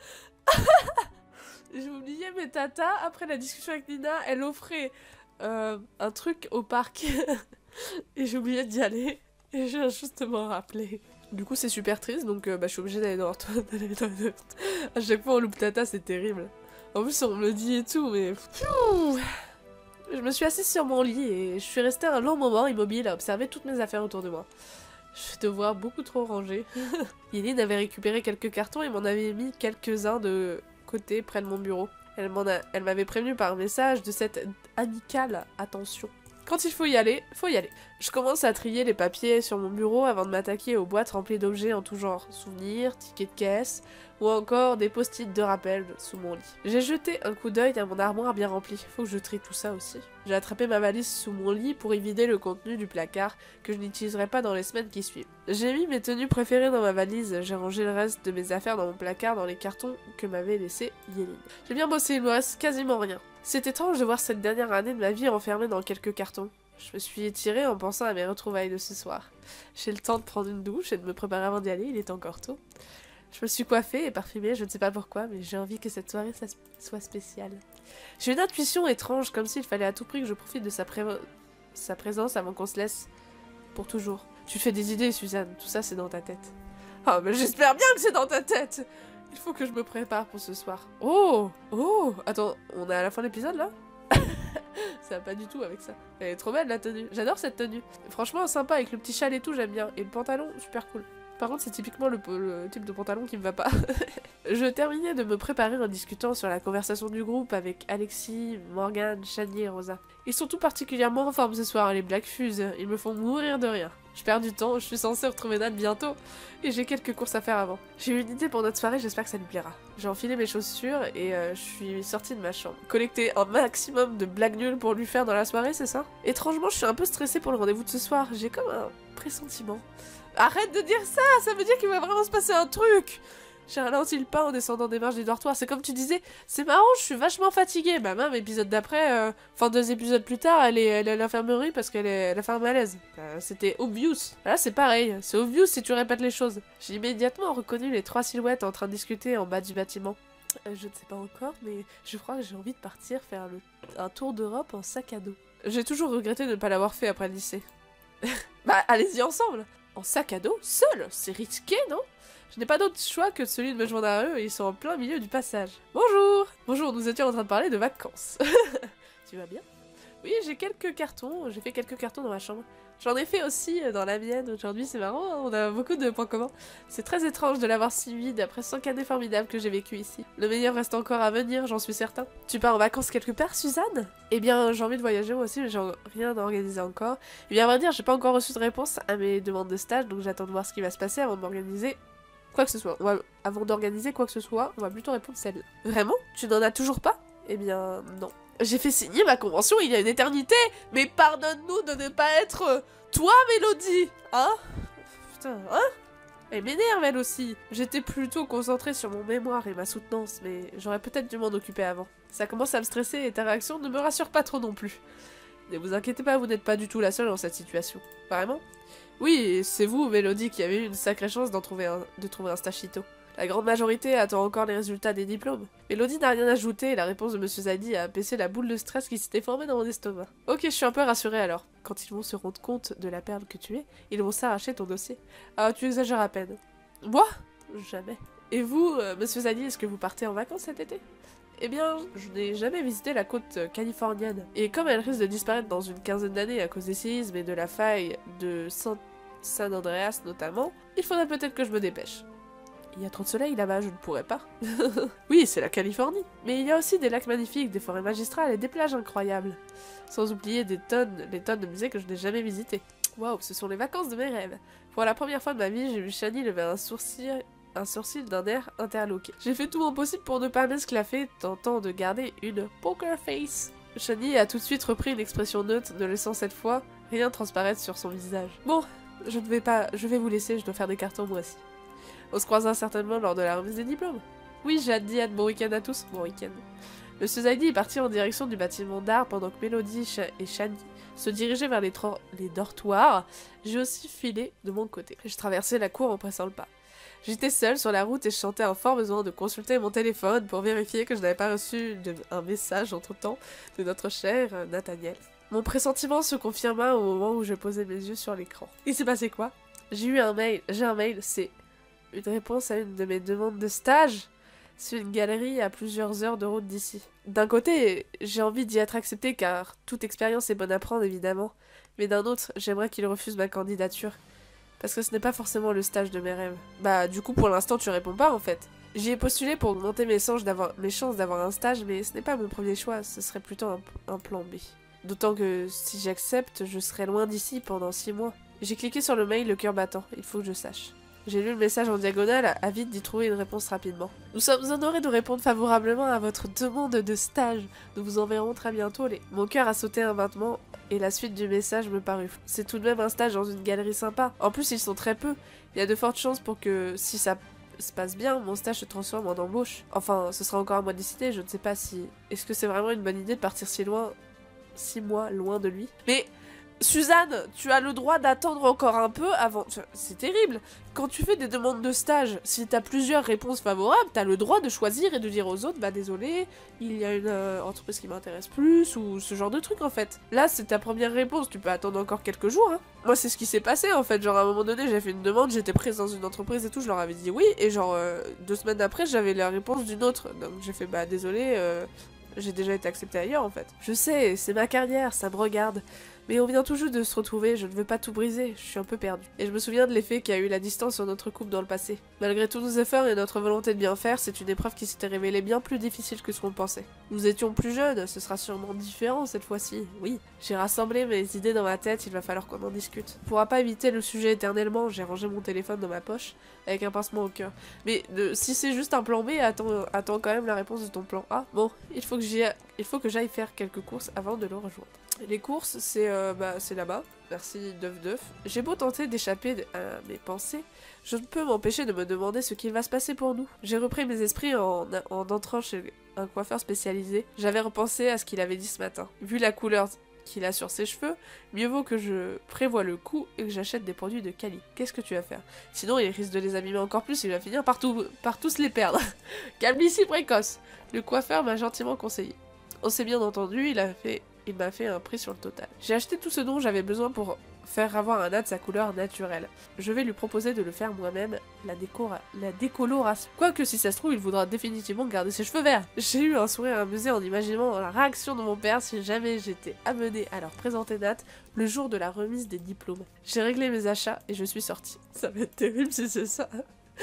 J'ai oublié mes tatas. Après la discussion avec Nina, elle offrait un truc au parc. Et j'ai oublié d'y aller. Et j'ai juste m'en rappelé. Du coup, c'est super triste, donc je suis obligée d'aller dans les toilettes. À chaque fois, on loupe tata, c'est terrible. En plus, on me le dit et tout, mais... Je me suis assise sur mon lit et je suis restée un long moment immobile à observer toutes mes affaires autour de moi. Je vais devoir beaucoup trop ranger. Yéline avait récupéré quelques cartons et m'en avait mis quelques-uns de côté près de mon bureau. Elle m'avait prévenu par message de cette amicale attention. Quand il faut y aller, faut y aller. Je commence à trier les papiers sur mon bureau avant de m'attaquer aux boîtes remplies d'objets en tout genre. Souvenirs, tickets de caisse, ou encore des post-it de rappel sous mon lit. J'ai jeté un coup d'œil à mon armoire bien remplie. Faut que je trie tout ça aussi. J'ai attrapé ma valise sous mon lit pour y vider le contenu du placard que je n'utiliserai pas dans les semaines qui suivent. J'ai mis mes tenues préférées dans ma valise. J'ai rangé le reste de mes affaires dans mon placard dans les cartons que m'avait laissé Yéline. J'ai bien bossé, il me reste quasiment rien. C'est étrange de voir cette dernière année de ma vie enfermée dans quelques cartons. Je me suis étirée en pensant à mes retrouvailles de ce soir. J'ai le temps de prendre une douche et de me préparer avant d'y aller, il est encore tôt. Je me suis coiffée et parfumée, je ne sais pas pourquoi, mais j'ai envie que cette soirée soit spéciale. J'ai une intuition étrange, comme s'il fallait à tout prix que je profite de sa présence avant qu'on se laisse pour toujours. Tu te fais des idées, Suzanne, tout ça c'est dans ta tête. Oh, mais j'espère bien que c'est dans ta tête! Il faut que je me prépare pour ce soir. Oh! Oh! Attends, on est à la fin de l'épisode là? Ça va pas du tout avec ça. Elle est trop belle la tenue. J'adore cette tenue. Franchement sympa avec le petit châle et tout, j'aime bien. Et le pantalon, super cool. Par contre, c'est typiquement le type de pantalon qui me va pas. Je terminais de me préparer en discutant sur la conversation du groupe avec Alexis, Morgane, Chani et Rosa. Ils sont tout particulièrement en forme ce soir, les Black Fuse. Ils me font mourir de rire. Je perds du temps, je suis censée retrouver Nat bientôt. Et j'ai quelques courses à faire avant. J'ai eu une idée pour notre soirée, j'espère que ça lui plaira. J'ai enfilé mes chaussures et je suis sortie de ma chambre. Collecter un maximum de blagues nulles pour lui faire dans la soirée, c'est ça? Étrangement, je suis un peu stressée pour le rendez-vous de ce soir. J'ai comme un pressentiment. Arrête de dire ça veut dire qu'il va vraiment se passer un truc. J'ai ralenti le pas en descendant des marches du dortoir. C'est comme tu disais, c'est marrant, je suis vachement fatiguée. Bah même, épisode d'après, enfin 2 épisodes plus tard, elle est à l'infirmerie parce qu'elle a fait un malaise. C'était obvious. Là, c'est pareil, c'est obvious si tu répètes les choses. J'ai immédiatement reconnu les 3 silhouettes en train de discuter en bas du bâtiment. Je ne sais pas encore, mais je crois que j'ai envie de partir faire un tour d'Europe en sac à dos. J'ai toujours regretté de ne pas l'avoir fait après le lycée. Bah, allez-y ensemble. En sac à dos, seul, c'est risqué, non? Je n'ai pas d'autre choix que celui de me joindre à eux et ils sont en plein milieu du passage. Bonjour! Bonjour, nous étions en train de parler de vacances. Tu vas bien? Oui, j'ai fait quelques cartons dans ma chambre. J'en ai fait aussi dans la mienne aujourd'hui, c'est marrant, hein, on a beaucoup de points communs. C'est très étrange de l'avoir si vide après 5 années formidables que j'ai vécues ici. Le meilleur reste encore à venir, j'en suis certain. Tu pars en vacances quelque part, Suzanne? Eh bien, j'ai envie de voyager moi aussi, mais j'ai rien organisé encore. Et bien, à vrai dire, j'ai pas encore reçu de réponse à mes demandes de stage, donc j'attends de voir ce qui va se passer avant de m'organiser quoi que ce soit. Avant d'organiser quoi que ce soit, on va plutôt répondre celle-là. Vraiment? Tu n'en as toujours pas? Eh bien, non. J'ai fait signer ma convention il y a une éternité, mais pardonne-nous de ne pas être toi, Mélodie. Hein? Putain, hein? Elle m'énerve, elle aussi. J'étais plutôt concentrée sur mon mémoire et ma soutenance, mais j'aurais peut-être dû m'en occuper avant. Ça commence à me stresser et ta réaction ne me rassure pas trop non plus. Ne vous inquiétez pas, vous n'êtes pas du tout la seule dans cette situation. Vraiment? Oui, c'est vous, Mélodie, qui avez eu une sacrée chance de trouver un stachito. La grande majorité attend encore les résultats des diplômes. Mélodie n'a rien ajouté et la réponse de Monsieur Zadi a abaissé la boule de stress qui s'était formée dans mon estomac. Ok, je suis un peu rassurée alors. Quand ils vont se rendre compte de la perle que tu es, ils vont s'arracher ton dossier. Ah, tu exagères à peine. Moi? Jamais. Et vous, Monsieur Zadi, est-ce que vous partez en vacances cet été? Eh bien, je n'ai jamais visité la côte californienne. Et comme elle risque de disparaître dans une quinzaine d'années à cause des séismes et de la faille de San Andreas notamment, il faudrait peut-être que je me dépêche. Il y a trop de soleil là-bas, je ne pourrais pas. Oui, c'est la Californie. Mais il y a aussi des lacs magnifiques, des forêts magistrales et des plages incroyables. Sans oublier les tonnes de musées que je n'ai jamais visités. Waouh, ce sont les vacances de mes rêves. Pour la première fois de ma vie, j'ai vu Chani lever un sourcil d'un air interloqué. J'ai fait tout mon possible pour ne pas m'esclaffer, tentant de garder une poker face. Chani a tout de suite repris une expression neutre, ne laissant cette fois rien transparaître sur son visage. Bon, je vais vous laisser, je dois faire des cartons moi aussi. On se croisera certainement lors de la remise des diplômes. Oui, j'ai hâte d'y être. Bon week-end à tous. Bon week-end. Monsieur Zaidi est parti en direction du bâtiment d'art pendant que Mélodie et Chani se diriger vers les dortoirs, j'ai aussi filé de mon côté. Je traversais la cour en pressant le pas. J'étais seule sur la route et je sentais un fort besoin de consulter mon téléphone pour vérifier que je n'avais pas reçu un message entre-temps de notre cher Nathaniel. Mon pressentiment se confirma au moment où je posais mes yeux sur l'écran. Il s'est passé quoi? J'ai un mail, c'est une réponse à une de mes demandes de stage. C'est une galerie à plusieurs heures de route d'ici. D'un côté, j'ai envie d'y être acceptée car toute expérience est bonne à prendre évidemment, mais d'un autre, j'aimerais qu'il refuse ma candidature. Parce que ce n'est pas forcément le stage de mes rêves. Bah, du coup, pour l'instant, tu réponds pas, en fait. J'y ai postulé pour augmenter mes chances d'avoir un stage, mais ce n'est pas mon premier choix, ce serait plutôt un plan B. D'autant que si j'accepte, je serai loin d'ici pendant 6 mois. J'ai cliqué sur le mail, le cœur battant, il faut que je sache. J'ai lu le message en diagonale, avide d'y trouver une réponse rapidement. Nous sommes honorés de répondre favorablement à votre demande de stage. Nous vous enverrons très bientôt les... Mon cœur a sauté un battement et la suite du message me parut. C'est tout de même un stage dans une galerie sympa. En plus, ils sont très peu. Il y a de fortes chances pour que, si ça se passe bien, mon stage se transforme en embauche. Enfin, ce sera encore à moi de décider, je ne sais pas si... Est-ce que c'est vraiment une bonne idée de partir si loin... 6 mois loin de lui? Mais... Suzanne, tu as le droit d'attendre encore un peu avant... C'est terrible. Quand tu fais des demandes de stage, si t'as plusieurs réponses favorables, t'as le droit de choisir et de dire aux autres, bah désolé, il y a une entreprise qui m'intéresse plus, ou ce genre de truc en fait. Là, c'est ta première réponse, tu peux attendre encore quelques jours, hein. Moi, c'est ce qui s'est passé en fait, genre à un moment donné, j'ai fait une demande, j'étais prise dans une entreprise et tout, je leur avais dit oui, et genre 2 semaines après, j'avais la réponse d'une autre. Donc j'ai fait, bah désolé, j'ai déjà été acceptée ailleurs en fait. Je sais, c'est ma carrière, ça me regarde. Mais on vient tout juste de se retrouver, je ne veux pas tout briser, je suis un peu perdue. Et je me souviens de l'effet qu'a eu la distance sur notre couple dans le passé. Malgré tous nos efforts et notre volonté de bien faire, c'est une épreuve qui s'était révélée bien plus difficile que ce qu'on pensait. Nous étions plus jeunes, ce sera sûrement différent cette fois-ci, oui. J'ai rassemblé mes idées dans ma tête, il va falloir qu'on en discute. On pourra pas éviter le sujet éternellement, j'ai rangé mon téléphone dans ma poche, avec un pincement au cœur. Mais si c'est juste un plan B, attends quand même la réponse de ton plan A. Bon, il faut que j'aille faire quelques courses avant de le rejoindre. Les courses, c'est là-bas. Merci, Duff. J'ai beau tenter d'échapper à mes pensées, je ne peux m'empêcher de me demander ce qu'il va se passer pour nous. J'ai repris mes esprits en entrant chez un coiffeur spécialisé. J'avais repensé à ce qu'il avait dit ce matin. Vu la couleur qu'il a sur ses cheveux, mieux vaut que je prévoie le coup et que j'achète des produits de quali. Qu'est-ce que tu vas faire? Sinon, il risque de les abîmer encore plus et il va finir par tous les perdre. Calme-ici, précoce. Le coiffeur m'a gentiment conseillé. On s'est bien entendu, il m'a fait un prix sur le total. J'ai acheté tout ce dont j'avais besoin pour faire avoir un nat de sa couleur naturelle. Je vais lui proposer de le faire moi-même, la décoloration. Quoique si ça se trouve, il voudra définitivement garder ses cheveux verts. J'ai eu un sourire amusé en imaginant la réaction de mon père si jamais j'étais amenée à leur présenter Nat le jour de la remise des diplômes. J'ai réglé mes achats et je suis sortie. Ça va être terrible si c'est ça.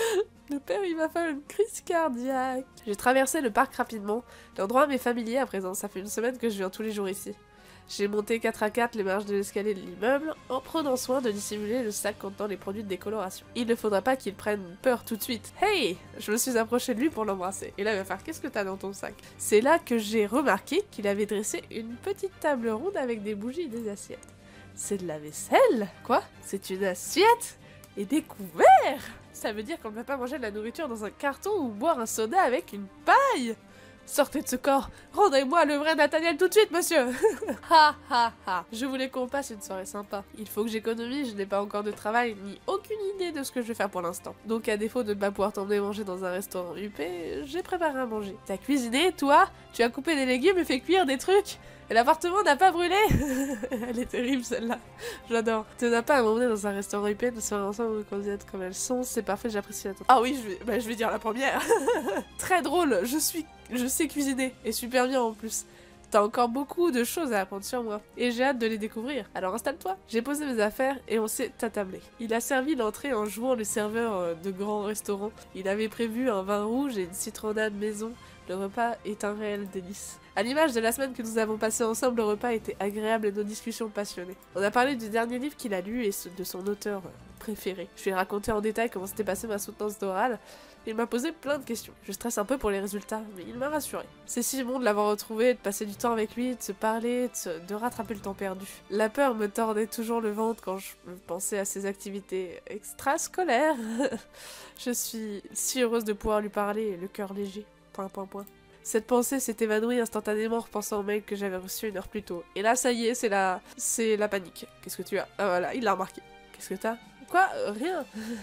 Le père, il va faire une crise cardiaque. J'ai traversé le parc rapidement. L'endroit m'est familier à présent, ça fait 1 semaine que je viens tous les jours ici. J'ai monté 4 à 4 les marches de l'escalier de l'immeuble en prenant soin de dissimuler le sac contenant les produits de décoloration. Il ne faudra pas qu'il prenne peur tout de suite. Hey! Je me suis approchée de lui pour l'embrasser. Et là, il va faire, qu'est-ce que t'as dans ton sac? C'est là que j'ai remarqué qu'il avait dressé une petite table ronde avec des bougies et des assiettes. C'est de la vaisselle? Quoi? C'est une assiette? Et des couverts? Ça veut dire qu'on ne va pas manger de la nourriture dans un carton ou boire un soda avec une paille? Sortez de ce corps! Rendez-moi le vrai Nathaniel tout de suite, monsieur! Ha ha ha! Je voulais qu'on passe une soirée sympa. Il faut que j'économise, je n'ai pas encore de travail, ni aucune idée de ce que je vais faire pour l'instant. Donc à défaut de ne pas pouvoir t'emmener manger dans un restaurant huppé, j'ai préparé à manger. T'as cuisiné, toi? Tu as coupé des légumes et fait cuire des trucs? Et l'appartement n'a pas brûlé? Elle est terrible celle-là. J'adore. Tu n'as pas à m'emmener dans un restaurant huppé, de se faire ensemble quand vous êtes comme elles sont, c'est parfait, j'apprécie la Ah oui, je vais dire la première. Très drôle, je sais cuisiner, et super bien en plus. T'as encore beaucoup de choses à apprendre sur moi, et j'ai hâte de les découvrir. Alors installe-toi. J'ai posé mes affaires et on s'est attablé. Il a servi l'entrée en jouant le serveur de grand restaurant. Il avait prévu un vin rouge et une citronnade maison. Le repas est un réel délice. À l'image de la semaine que nous avons passée ensemble, le repas était agréable et nos discussions passionnées. On a parlé du dernier livre qu'il a lu et de son auteur préféré. Je lui ai raconté en détail comment s'était passée ma soutenance d'oral. Il m'a posé plein de questions. Je stresse un peu pour les résultats, mais il m'a rassuré. C'est si bon de l'avoir retrouvé, de passer du temps avec lui, de se parler, de rattraper le temps perdu. La peur me tordait toujours le ventre quand je pensais à ses activités extrascolaires. Je suis si heureuse de pouvoir lui parler, le cœur léger. ... Cette pensée s'est évanouie instantanément en repensant au mail que j'avais reçu 1 heure plus tôt. Et là, ça y est, c'est la panique. Qu'est-ce que tu as? Ah voilà, il l'a remarqué. Qu'est-ce que t'as? Quoi? Rien.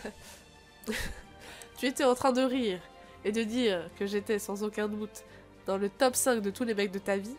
Tu étais en train de rire et de dire que j'étais sans aucun doute dans le top 5 de tous les mecs de ta vie.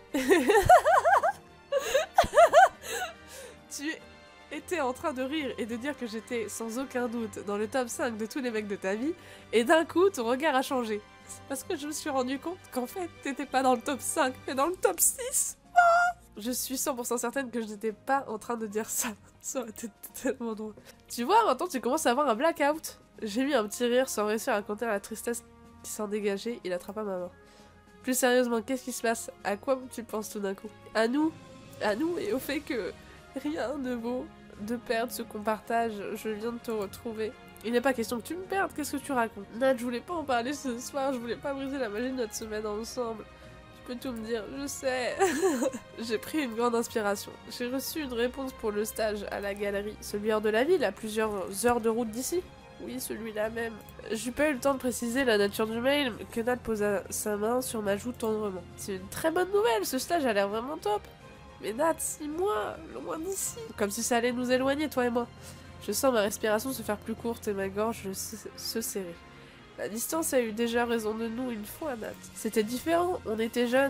Tu étais en train de rire et de dire que j'étais sans aucun doute dans le top 5 de tous les mecs de ta vie, et d'un coup, ton regard a changé. C'est parce que je me suis rendu compte qu'en fait, t'étais pas dans le top 5, mais dans le top 6. Je suis 100% certaine que je n'étais pas en train de dire ça. Ça aurait été tellement drôle. Tu vois, maintenant, tu commences à avoir un blackout. J'ai mis un petit rire sans réussir à compter la tristesse qui s'en dégageait. Il attrapa ma main. Plus sérieusement, qu'est-ce qui se passe? À quoi tu penses tout d'un coup? À nous et au fait que rien ne vaut de perdre ce qu'on partage. Je viens de te retrouver. Il n'est pas question que tu me perdes, qu'est-ce que tu racontes? Nat, je voulais pas en parler ce soir, je voulais pas briser la magie de notre semaine ensemble. Tu peux tout me dire, je sais. J'ai pris une grande inspiration. J'ai reçu une réponse pour le stage à la galerie. Celui hors de la ville, à plusieurs heures de route d'ici. Oui, celui-là même. J'ai pas eu le temps de préciser la nature du mail que Nat posa sa main sur ma joue tendrement. C'est une très bonne nouvelle, ce stage a l'air vraiment top. Mais Nat, 6 mois, loin d'ici. Comme si ça allait nous éloigner, toi et moi. Je sens ma respiration se faire plus courte et ma gorge se serrer. La distance a eu déjà raison de nous une fois, Nat. C'était différent, on était jeunes,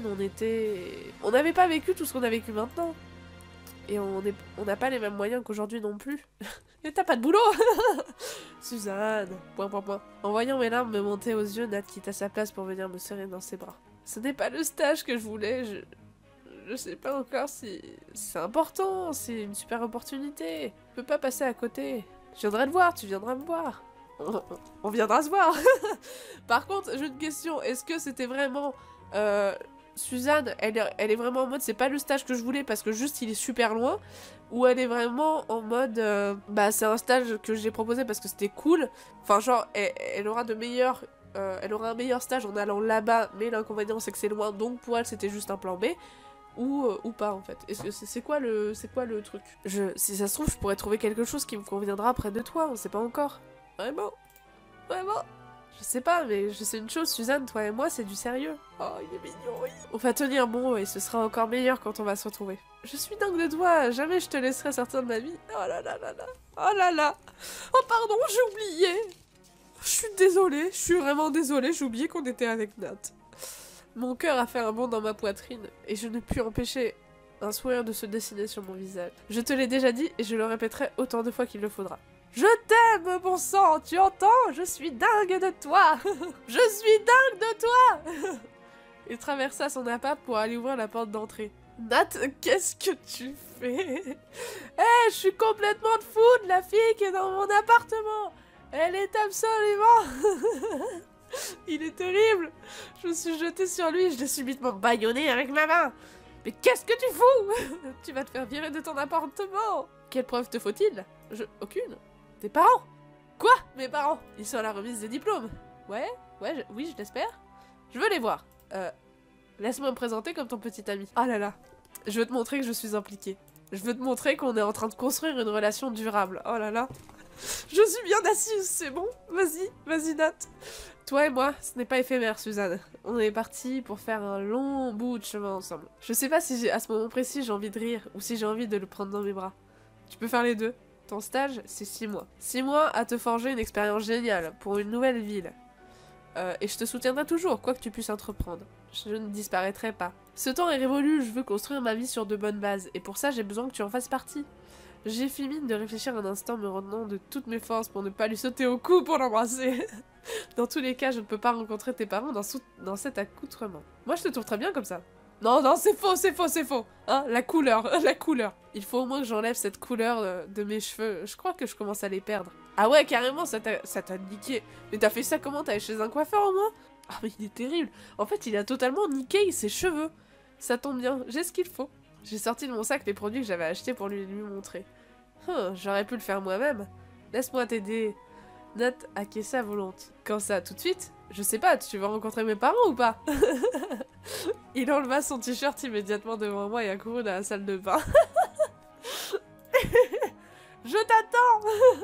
on n'avait pas vécu tout ce qu'on a vécu maintenant. Et on n'a pas les mêmes moyens qu'aujourd'hui non plus. Et t'as pas de boulot. Suzanne, point. En voyant mes larmes me monter aux yeux, Nat quitta sa place pour venir me serrer dans ses bras. Ce n'est pas le stage que je voulais, je sais pas encore si c'est important, c'est une super opportunité. Je peux pas passer à côté. Je viendrai te voir, tu viendras me voir. On viendra se voir. Par contre, j'ai une question. Est-ce que c'était vraiment... Suzanne, elle est vraiment en mode c'est pas le stage que je voulais parce que juste il est super loin, ou elle est vraiment en mode bah c'est un stage que j'ai proposé parce que c'était cool. Enfin genre elle aura de meilleurs... elle aura un meilleur stage en allant là-bas, mais l'inconvénient c'est que c'est loin, donc pour elle c'était juste un plan B. Ou pas en fait. Est-ce que c'est quoi le truc? Si ça se trouve, je pourrais trouver quelque chose qui me conviendra près de toi, on sait pas encore. Vraiment? Je sais pas, mais je sais une chose, Suzanne, toi et moi, c'est du sérieux. Oh, il est mignon, oui. On va tenir bon et ce sera encore meilleur quand on va se retrouver. Je suis dingue de toi, jamais je te laisserai sortir de ma vie. Oh là là là là. Oh là là. Oh pardon, j'ai oublié. Je suis désolée, je suis vraiment désolée, j'ai oublié qu'on était avec Nat. Mon cœur a fait un bond dans ma poitrine, et je ne puis empêcher un sourire de se dessiner sur mon visage. Je te l'ai déjà dit, et je le répéterai autant de fois qu'il le faudra. Je t'aime, bon sang, tu entends? Je suis dingue de toi. Je suis dingue de toi. Il traversa son appart pour aller ouvrir la porte d'entrée. Nat, qu'est-ce que tu fais? Je suis complètement fou de la fille qui est dans mon appartement. Elle est absolument... Il est terrible. Je me suis jetée sur lui et je l'ai subitement bâillonné avec ma main. Mais qu'est-ce que tu fous? Tu vas te faire virer de ton appartement. Quelle preuve te faut-il? Aucune. Tes parents? Quoi? Mes parents? Ils sont à la remise des diplômes. Oui, je l'espère. Je veux les voir. Laisse-moi me présenter comme ton petit ami. Oh là là. Je veux te montrer que je suis impliquée. Je veux te montrer qu'on est en train de construire une relation durable. Oh là là. Je suis bien assise, c'est bon? Vas-y Nat. Toi et moi, ce n'est pas éphémère, Suzanne. On est partis pour faire un long bout de chemin ensemble. Je sais pas si à ce moment précis j'ai envie de rire ou si j'ai envie de le prendre dans mes bras. Tu peux faire les deux. Ton stage, c'est 6 mois. 6 mois à te forger une expérience géniale pour une nouvelle ville. Et je te soutiendrai toujours, quoi que tu puisses entreprendre. Je ne disparaîtrai pas. Ce temps est révolu, je veux construire ma vie sur de bonnes bases, et pour ça j'ai besoin que tu en fasses partie. J'ai fait mine de réfléchir un instant, me retenant de toutes mes forces pour ne pas lui sauter au cou pour l'embrasser. Dans tous les cas, je ne peux pas rencontrer tes parents dans cet accoutrement. Moi, je te trouve très bien comme ça. Non, c'est faux. Hein, la couleur. Il faut au moins que j'enlève cette couleur de mes cheveux. Je crois que je commence à les perdre. Ah ouais, carrément, ça t'a niqué. Mais t'as fait ça comment? T'allais chez un coiffeur au moins? Ah mais il est terrible. En fait, il a totalement niqué ses cheveux. Ça tombe bien, j'ai ce qu'il faut. J'ai sorti de mon sac les produits que j'avais achetés pour lui montrer. J'aurais pu le faire moi-même. Laisse-moi t'aider. Nat acquiesça volontiers. Quand ça, tout de suite? Je sais pas, tu vas rencontrer mes parents ou pas? Il enleva son t-shirt immédiatement devant moi et accourut dans la salle de bain. Je t'attends.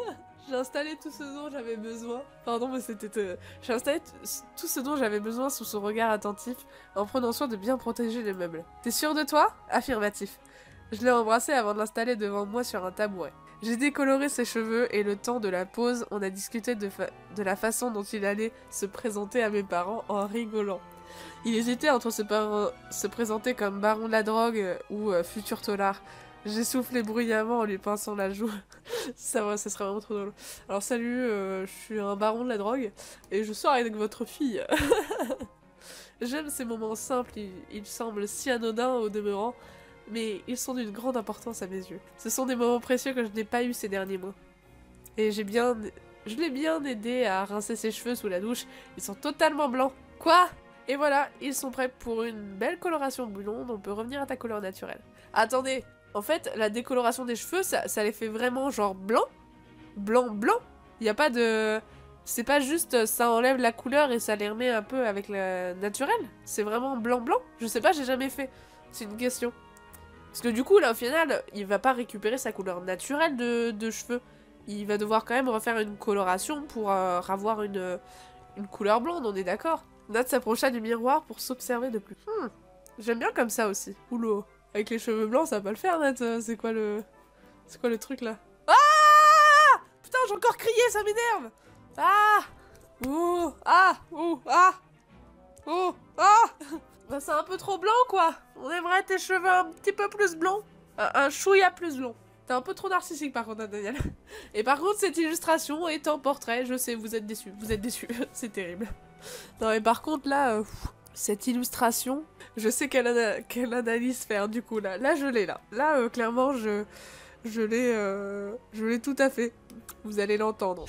J'ai installé tout ce dont j'avais besoin. Pardon, mais c'était... J'ai installé tout ce dont j'avais besoin sous son regard attentif, en prenant soin de bien protéger les meubles. T'es sûr de toi? Affirmatif. Je l'ai embrassé avant de l'installer devant moi sur un tabouret. J'ai décoloré ses cheveux et le temps de la pause, on a discuté de la façon dont il allait se présenter à mes parents en rigolant. Il hésitait entre se présenter comme baron de la drogue ou futur tolard. J'ai soufflé bruyamment en lui pinçant la joue. Ça serait vraiment trop drôle. Alors salut, je suis un baron de la drogue et je sors avec votre fille. J'aime ces moments simples, ils semblent si anodins au demeurant, mais ils sont d'une grande importance à mes yeux. Ce sont des moments précieux que je n'ai pas eu ces derniers mois. Et je l'ai bien aidé à rincer ses cheveux sous la douche, ils sont totalement blancs. Quoi? Et voilà, ils sont prêts pour une belle coloration blonde, on peut revenir à ta couleur naturelle. Attendez! En fait, la décoloration des cheveux, ça les fait vraiment genre blanc. Blanc. Il n'y a pas de... C'est pas juste ça enlève la couleur et ça les remet un peu avec la naturelle. C'est vraiment blanc. Je sais pas, j'ai jamais fait. C'est une question. Parce que du coup, là, au final, il va pas récupérer sa couleur naturelle de cheveux. Il va devoir quand même refaire une coloration pour avoir une couleur blonde, on est d'accord. Nat s'approcha du miroir pour s'observer de plus. J'aime bien comme ça aussi. Oulou. Avec les cheveux blancs, ça va pas le faire, Nat. C'est quoi le truc, là? Ah! Putain, j'ai encore crié, ça m'énerve! Ah! Oh! Ah! Oh! Ah! Oh! Ah! Bah, c'est un peu trop blanc, quoi! On aimerait tes cheveux un petit peu plus blancs. Un chouïa plus blond. T'es un peu trop narcissique, par contre, Daniel. Et par contre, cette illustration est en portrait. Je sais, vous êtes déçus. C'est terrible. Non, mais par contre, là... cette illustration, je sais quelle analyse faire du coup là. Là je l'ai là. Là clairement je l'ai tout à fait. Vous allez l'entendre.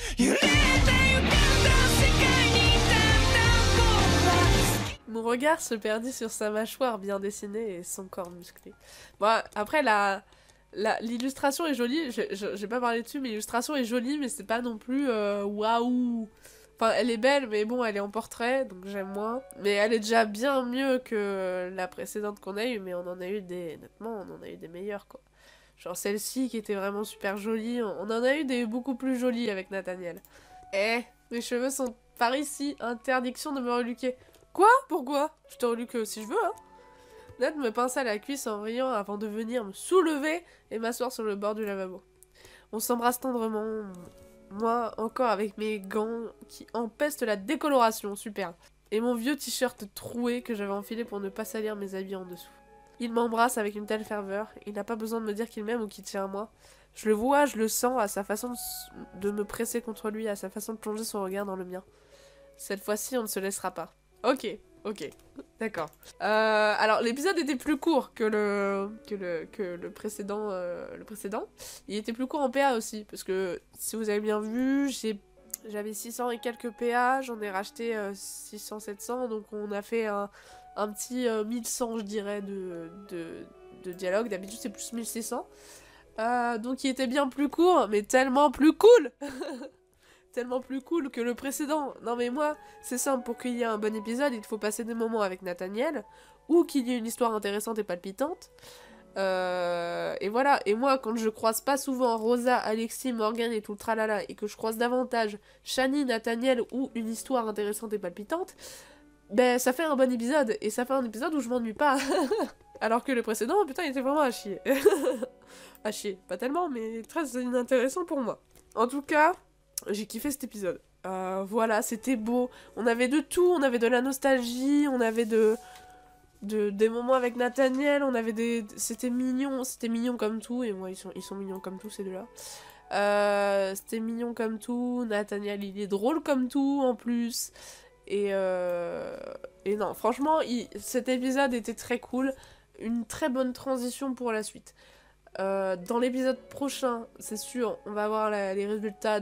Mon regard se perdit sur sa mâchoire bien dessinée et son corps musclé. Bon après l'illustration est jolie. J'ai pas parlé dessus mais l'illustration est jolie mais c'est pas non plus waouh. Enfin, elle est belle, mais bon, elle est en portrait, donc j'aime moins. Mais elle est déjà bien mieux que la précédente qu'on a eue, mais on en a eu honnêtement, on en a eu des meilleures, quoi. Genre celle-ci qui était vraiment super jolie, on en a eu des beaucoup plus jolies avec Nathaniel. Mes cheveux sont par ici, interdiction de me reluquer. Quoi? Pourquoi? Je te reluque si je veux, hein. Nat me pinça la cuisse en riant avant de venir me soulever et m'asseoir sur le bord du lavabo. On s'embrasse tendrement... Moi, encore avec mes gants qui empestent la décoloration, super. Et mon vieux t-shirt troué que j'avais enfilé pour ne pas salir mes habits en dessous. Il m'embrasse avec une telle ferveur, il n'a pas besoin de me dire qu'il m'aime ou qu'il tient à moi. Je le vois, je le sens, à sa façon de me presser contre lui, à sa façon de plonger son regard dans le mien. Cette fois-ci, on ne se laissera pas. Ok, d'accord. Alors, l'épisode était plus court que le précédent. Il était plus court en PA aussi, parce que si vous avez bien vu, j'avais 600 et quelques PA, j'en ai racheté 600-700, donc on a fait un petit 1100, je dirais, de dialogue. D'habitude, c'est plus 1600. Donc il était bien plus court, mais tellement plus cool. Tellement plus cool que le précédent. Non mais moi, c'est simple, pour qu'il y ait un bon épisode, il faut passer des moments avec Nathaniel, ou qu'il y ait une histoire intéressante et palpitante. Et voilà, et moi, quand je croise pas souvent Rosa, Alexis, Morgan et tout le tralala, et que je croise davantage Shani, Nathaniel, ou une histoire intéressante et palpitante, ben ça fait un bon épisode, et ça fait un épisode où je m'ennuie pas. Alors que le précédent, putain, il était vraiment à chier. À chier, pas tellement, mais très inintéressant pour moi. En tout cas... j'ai kiffé cet épisode. Voilà, c'était beau. On avait de tout, on avait de la nostalgie, on avait des moments avec Nathaniel, on avait c'était mignon comme tout, et moi ils sont mignons comme tout ces deux-là. C'était mignon comme tout, Nathaniel il est drôle comme tout en plus. Et non, franchement, cet épisode était très cool, une très bonne transition pour la suite. Dans l'épisode prochain, c'est sûr, on va voir les résultats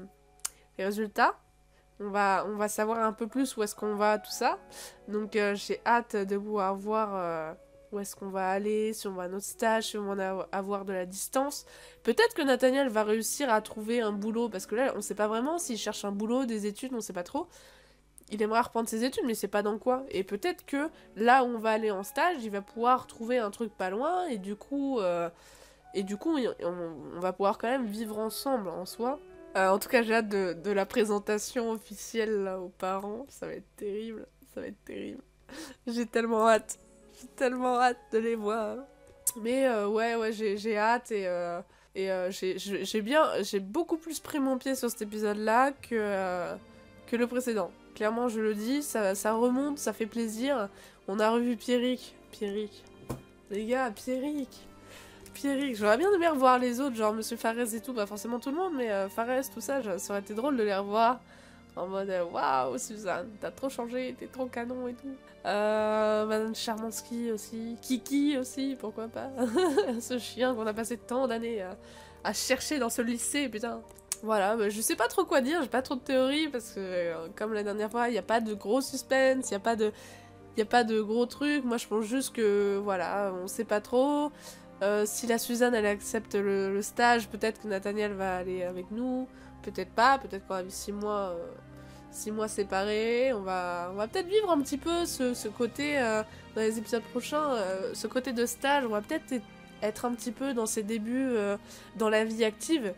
on va savoir un peu plus où est-ce qu'on va, tout ça. Donc j'ai hâte de pouvoir voir où est-ce qu'on va aller, si on va à notre stage, si on va avoir de la distance. Peut-être que Nathaniel va réussir à trouver un boulot, parce que là on sait pas vraiment s'il cherche un boulot, des études, on sait pas trop. Il aimerait reprendre ses études, mais c'est pas dans quoi. Et peut-être que là où on va aller en stage, il va pouvoir trouver un truc pas loin, et du coup on va pouvoir quand même vivre ensemble en soi. En tout cas, j'ai hâte de la présentation officielle là, aux parents. Ça va être terrible. Ça va être terrible. J'ai tellement hâte. J'ai tellement hâte de les voir. Mais ouais, j'ai hâte et j'ai beaucoup plus pris mon pied sur cet épisode-là que le précédent. Clairement, je le dis, ça remonte, ça fait plaisir. On a revu Pierrick. Les gars, Pierrick, j'aurais bien aimé revoir les autres, genre Monsieur Fares et tout, pas forcément tout le monde, mais Fares, tout ça, ça aurait été drôle de les revoir. En mode, waouh, Suzanne, t'as trop changé, t'es trop canon et tout. Madame Charmansky aussi, Kiki aussi, pourquoi pas. Ce chien qu'on a passé tant d'années à chercher dans ce lycée, putain. Voilà, bah, je sais pas trop quoi dire, j'ai pas trop de théories, parce que comme la dernière fois, il n'y a pas de gros suspense, il n'y a pas de gros trucs. Moi, je pense juste que, voilà, on sait pas trop. Si la Suzanne, elle accepte le stage, peut-être que Nathaniel va aller avec nous. Peut-être pas, peut-être qu'on a vu 6 mois séparés. On va peut-être vivre un petit peu ce côté, dans les épisodes prochains, ce côté de stage. On va peut-être être un petit peu dans ses débuts, dans la vie active.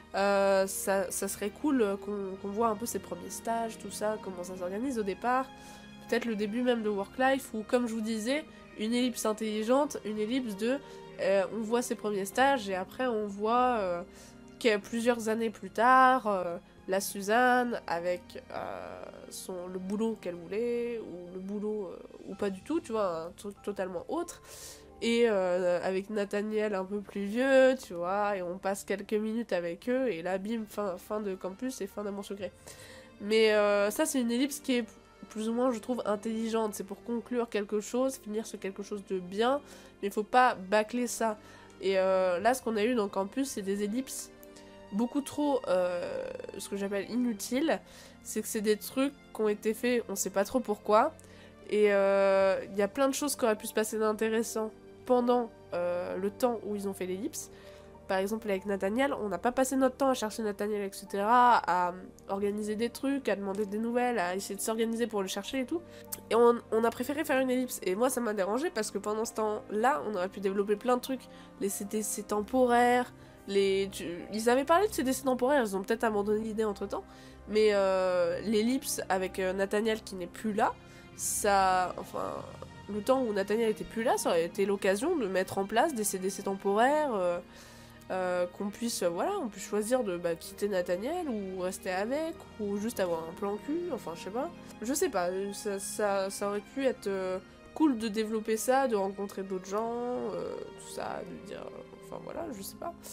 Ça serait cool qu'on voit un peu ses premiers stages, tout ça, comment ça s'organise au départ. Peut-être le début même de Work-Life, ou comme je vous disais, une ellipse intelligente, une ellipse de... on voit ses premiers stages, et après on voit plusieurs années plus tard, la Suzanne avec le boulot qu'elle voulait, ou le boulot, ou pas du tout, tu vois, un truc totalement autre. Et avec Nathaniel un peu plus vieux, tu vois, et on passe quelques minutes avec eux, et là, bim, fin de campus et fin d'Amour Secret. Mais ça, c'est une ellipse qui est plus ou moins, je trouve, intelligente. C'est pour conclure quelque chose, finir sur quelque chose de bien, mais il faut pas bâcler ça. Et là, ce qu'on a eu dans Campus, c'est des ellipses beaucoup trop, ce que j'appelle inutiles. C'est que c'est des trucs qui ont été faits, on sait pas trop pourquoi. Et il y a plein de choses qui auraient pu se passer d'intéressant pendant le temps où ils ont fait l'ellipse. Par exemple, avec Nathaniel, on n'a pas passé notre temps à chercher Nathaniel, etc., à organiser des trucs, à demander des nouvelles, à essayer de s'organiser pour le chercher et tout. Et on a préféré faire une ellipse. Et moi, ça m'a dérangé parce que pendant ce temps-là, on aurait pu développer plein de trucs. Les CDC temporaires, ils avaient parlé de CDC temporaires, ils ont peut-être abandonné l'idée entre-temps. Mais l'ellipse avec Nathaniel qui n'est plus là, ça... Enfin... Le temps où Nathaniel était plus là, ça aurait été l'occasion de mettre en place des CDC temporaires, qu'on puisse, voilà, on puisse choisir de quitter Nathaniel ou rester avec, ou juste avoir un plan cul, enfin je sais pas. Je sais pas, ça aurait pu être cool de développer ça, de rencontrer d'autres gens, tout ça, de dire, enfin voilà, je sais pas.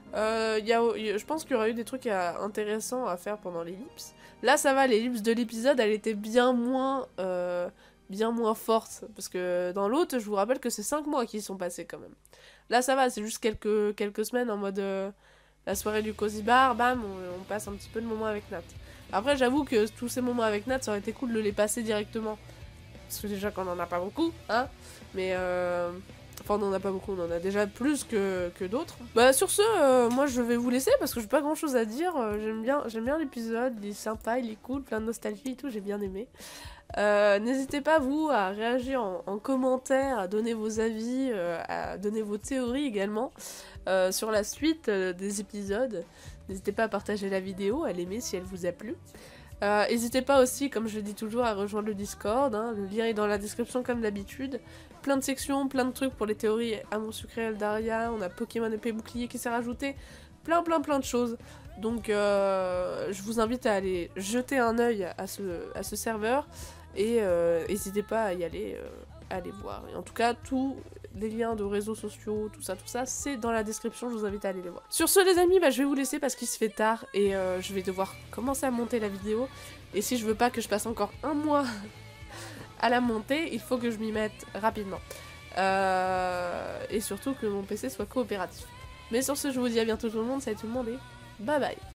Je pense qu'il y aurait eu des trucs intéressants à faire pendant l'ellipse. Là ça va, l'ellipse de l'épisode, elle était bien moins forte, parce que dans l'autre, je vous rappelle que c'est 5 mois qui sont passés quand même. Là ça va, c'est juste quelques semaines en mode la soirée du Cozy Bar, bam, on passe un petit peu de moments avec Nat. Après j'avoue que tous ces moments avec Nat, ça aurait été cool de les passer directement. Parce que déjà qu'on en a pas beaucoup, hein, mais enfin on en a pas beaucoup, on en a déjà plus que d'autres. Bah sur ce, moi je vais vous laisser parce que j'ai pas grand chose à dire, j'aime bien l'épisode, il est sympa, il est cool, plein de nostalgie et tout, j'ai bien aimé. N'hésitez pas vous à réagir en commentaire, à donner vos avis, à donner vos théories également sur la suite des épisodes. N'hésitez pas à partager la vidéo, à l'aimer si elle vous a plu. N'hésitez pas aussi, comme je le dis toujours, à rejoindre le Discord, hein, le lien est dans la description comme d'habitude. Plein de sections, plein de trucs pour les théories Amour Sucré, Eldaria, on a Pokémon épée bouclier qui s'est rajouté, plein de choses. Donc je vous invite à aller jeter un œil à ce serveur. Et n'hésitez pas à y aller, à aller voir. Et en tout cas, tous les liens de réseaux sociaux, tout ça, c'est dans la description, je vous invite à aller les voir. Sur ce les amis, je vais vous laisser parce qu'il se fait tard et je vais devoir commencer à monter la vidéo. Et si je veux pas que je passe encore un mois à la monter, il faut que je m'y mette rapidement. Et surtout que mon PC soit coopératif. Mais sur ce, je vous dis à bientôt tout le monde, salut tout le monde et bye bye.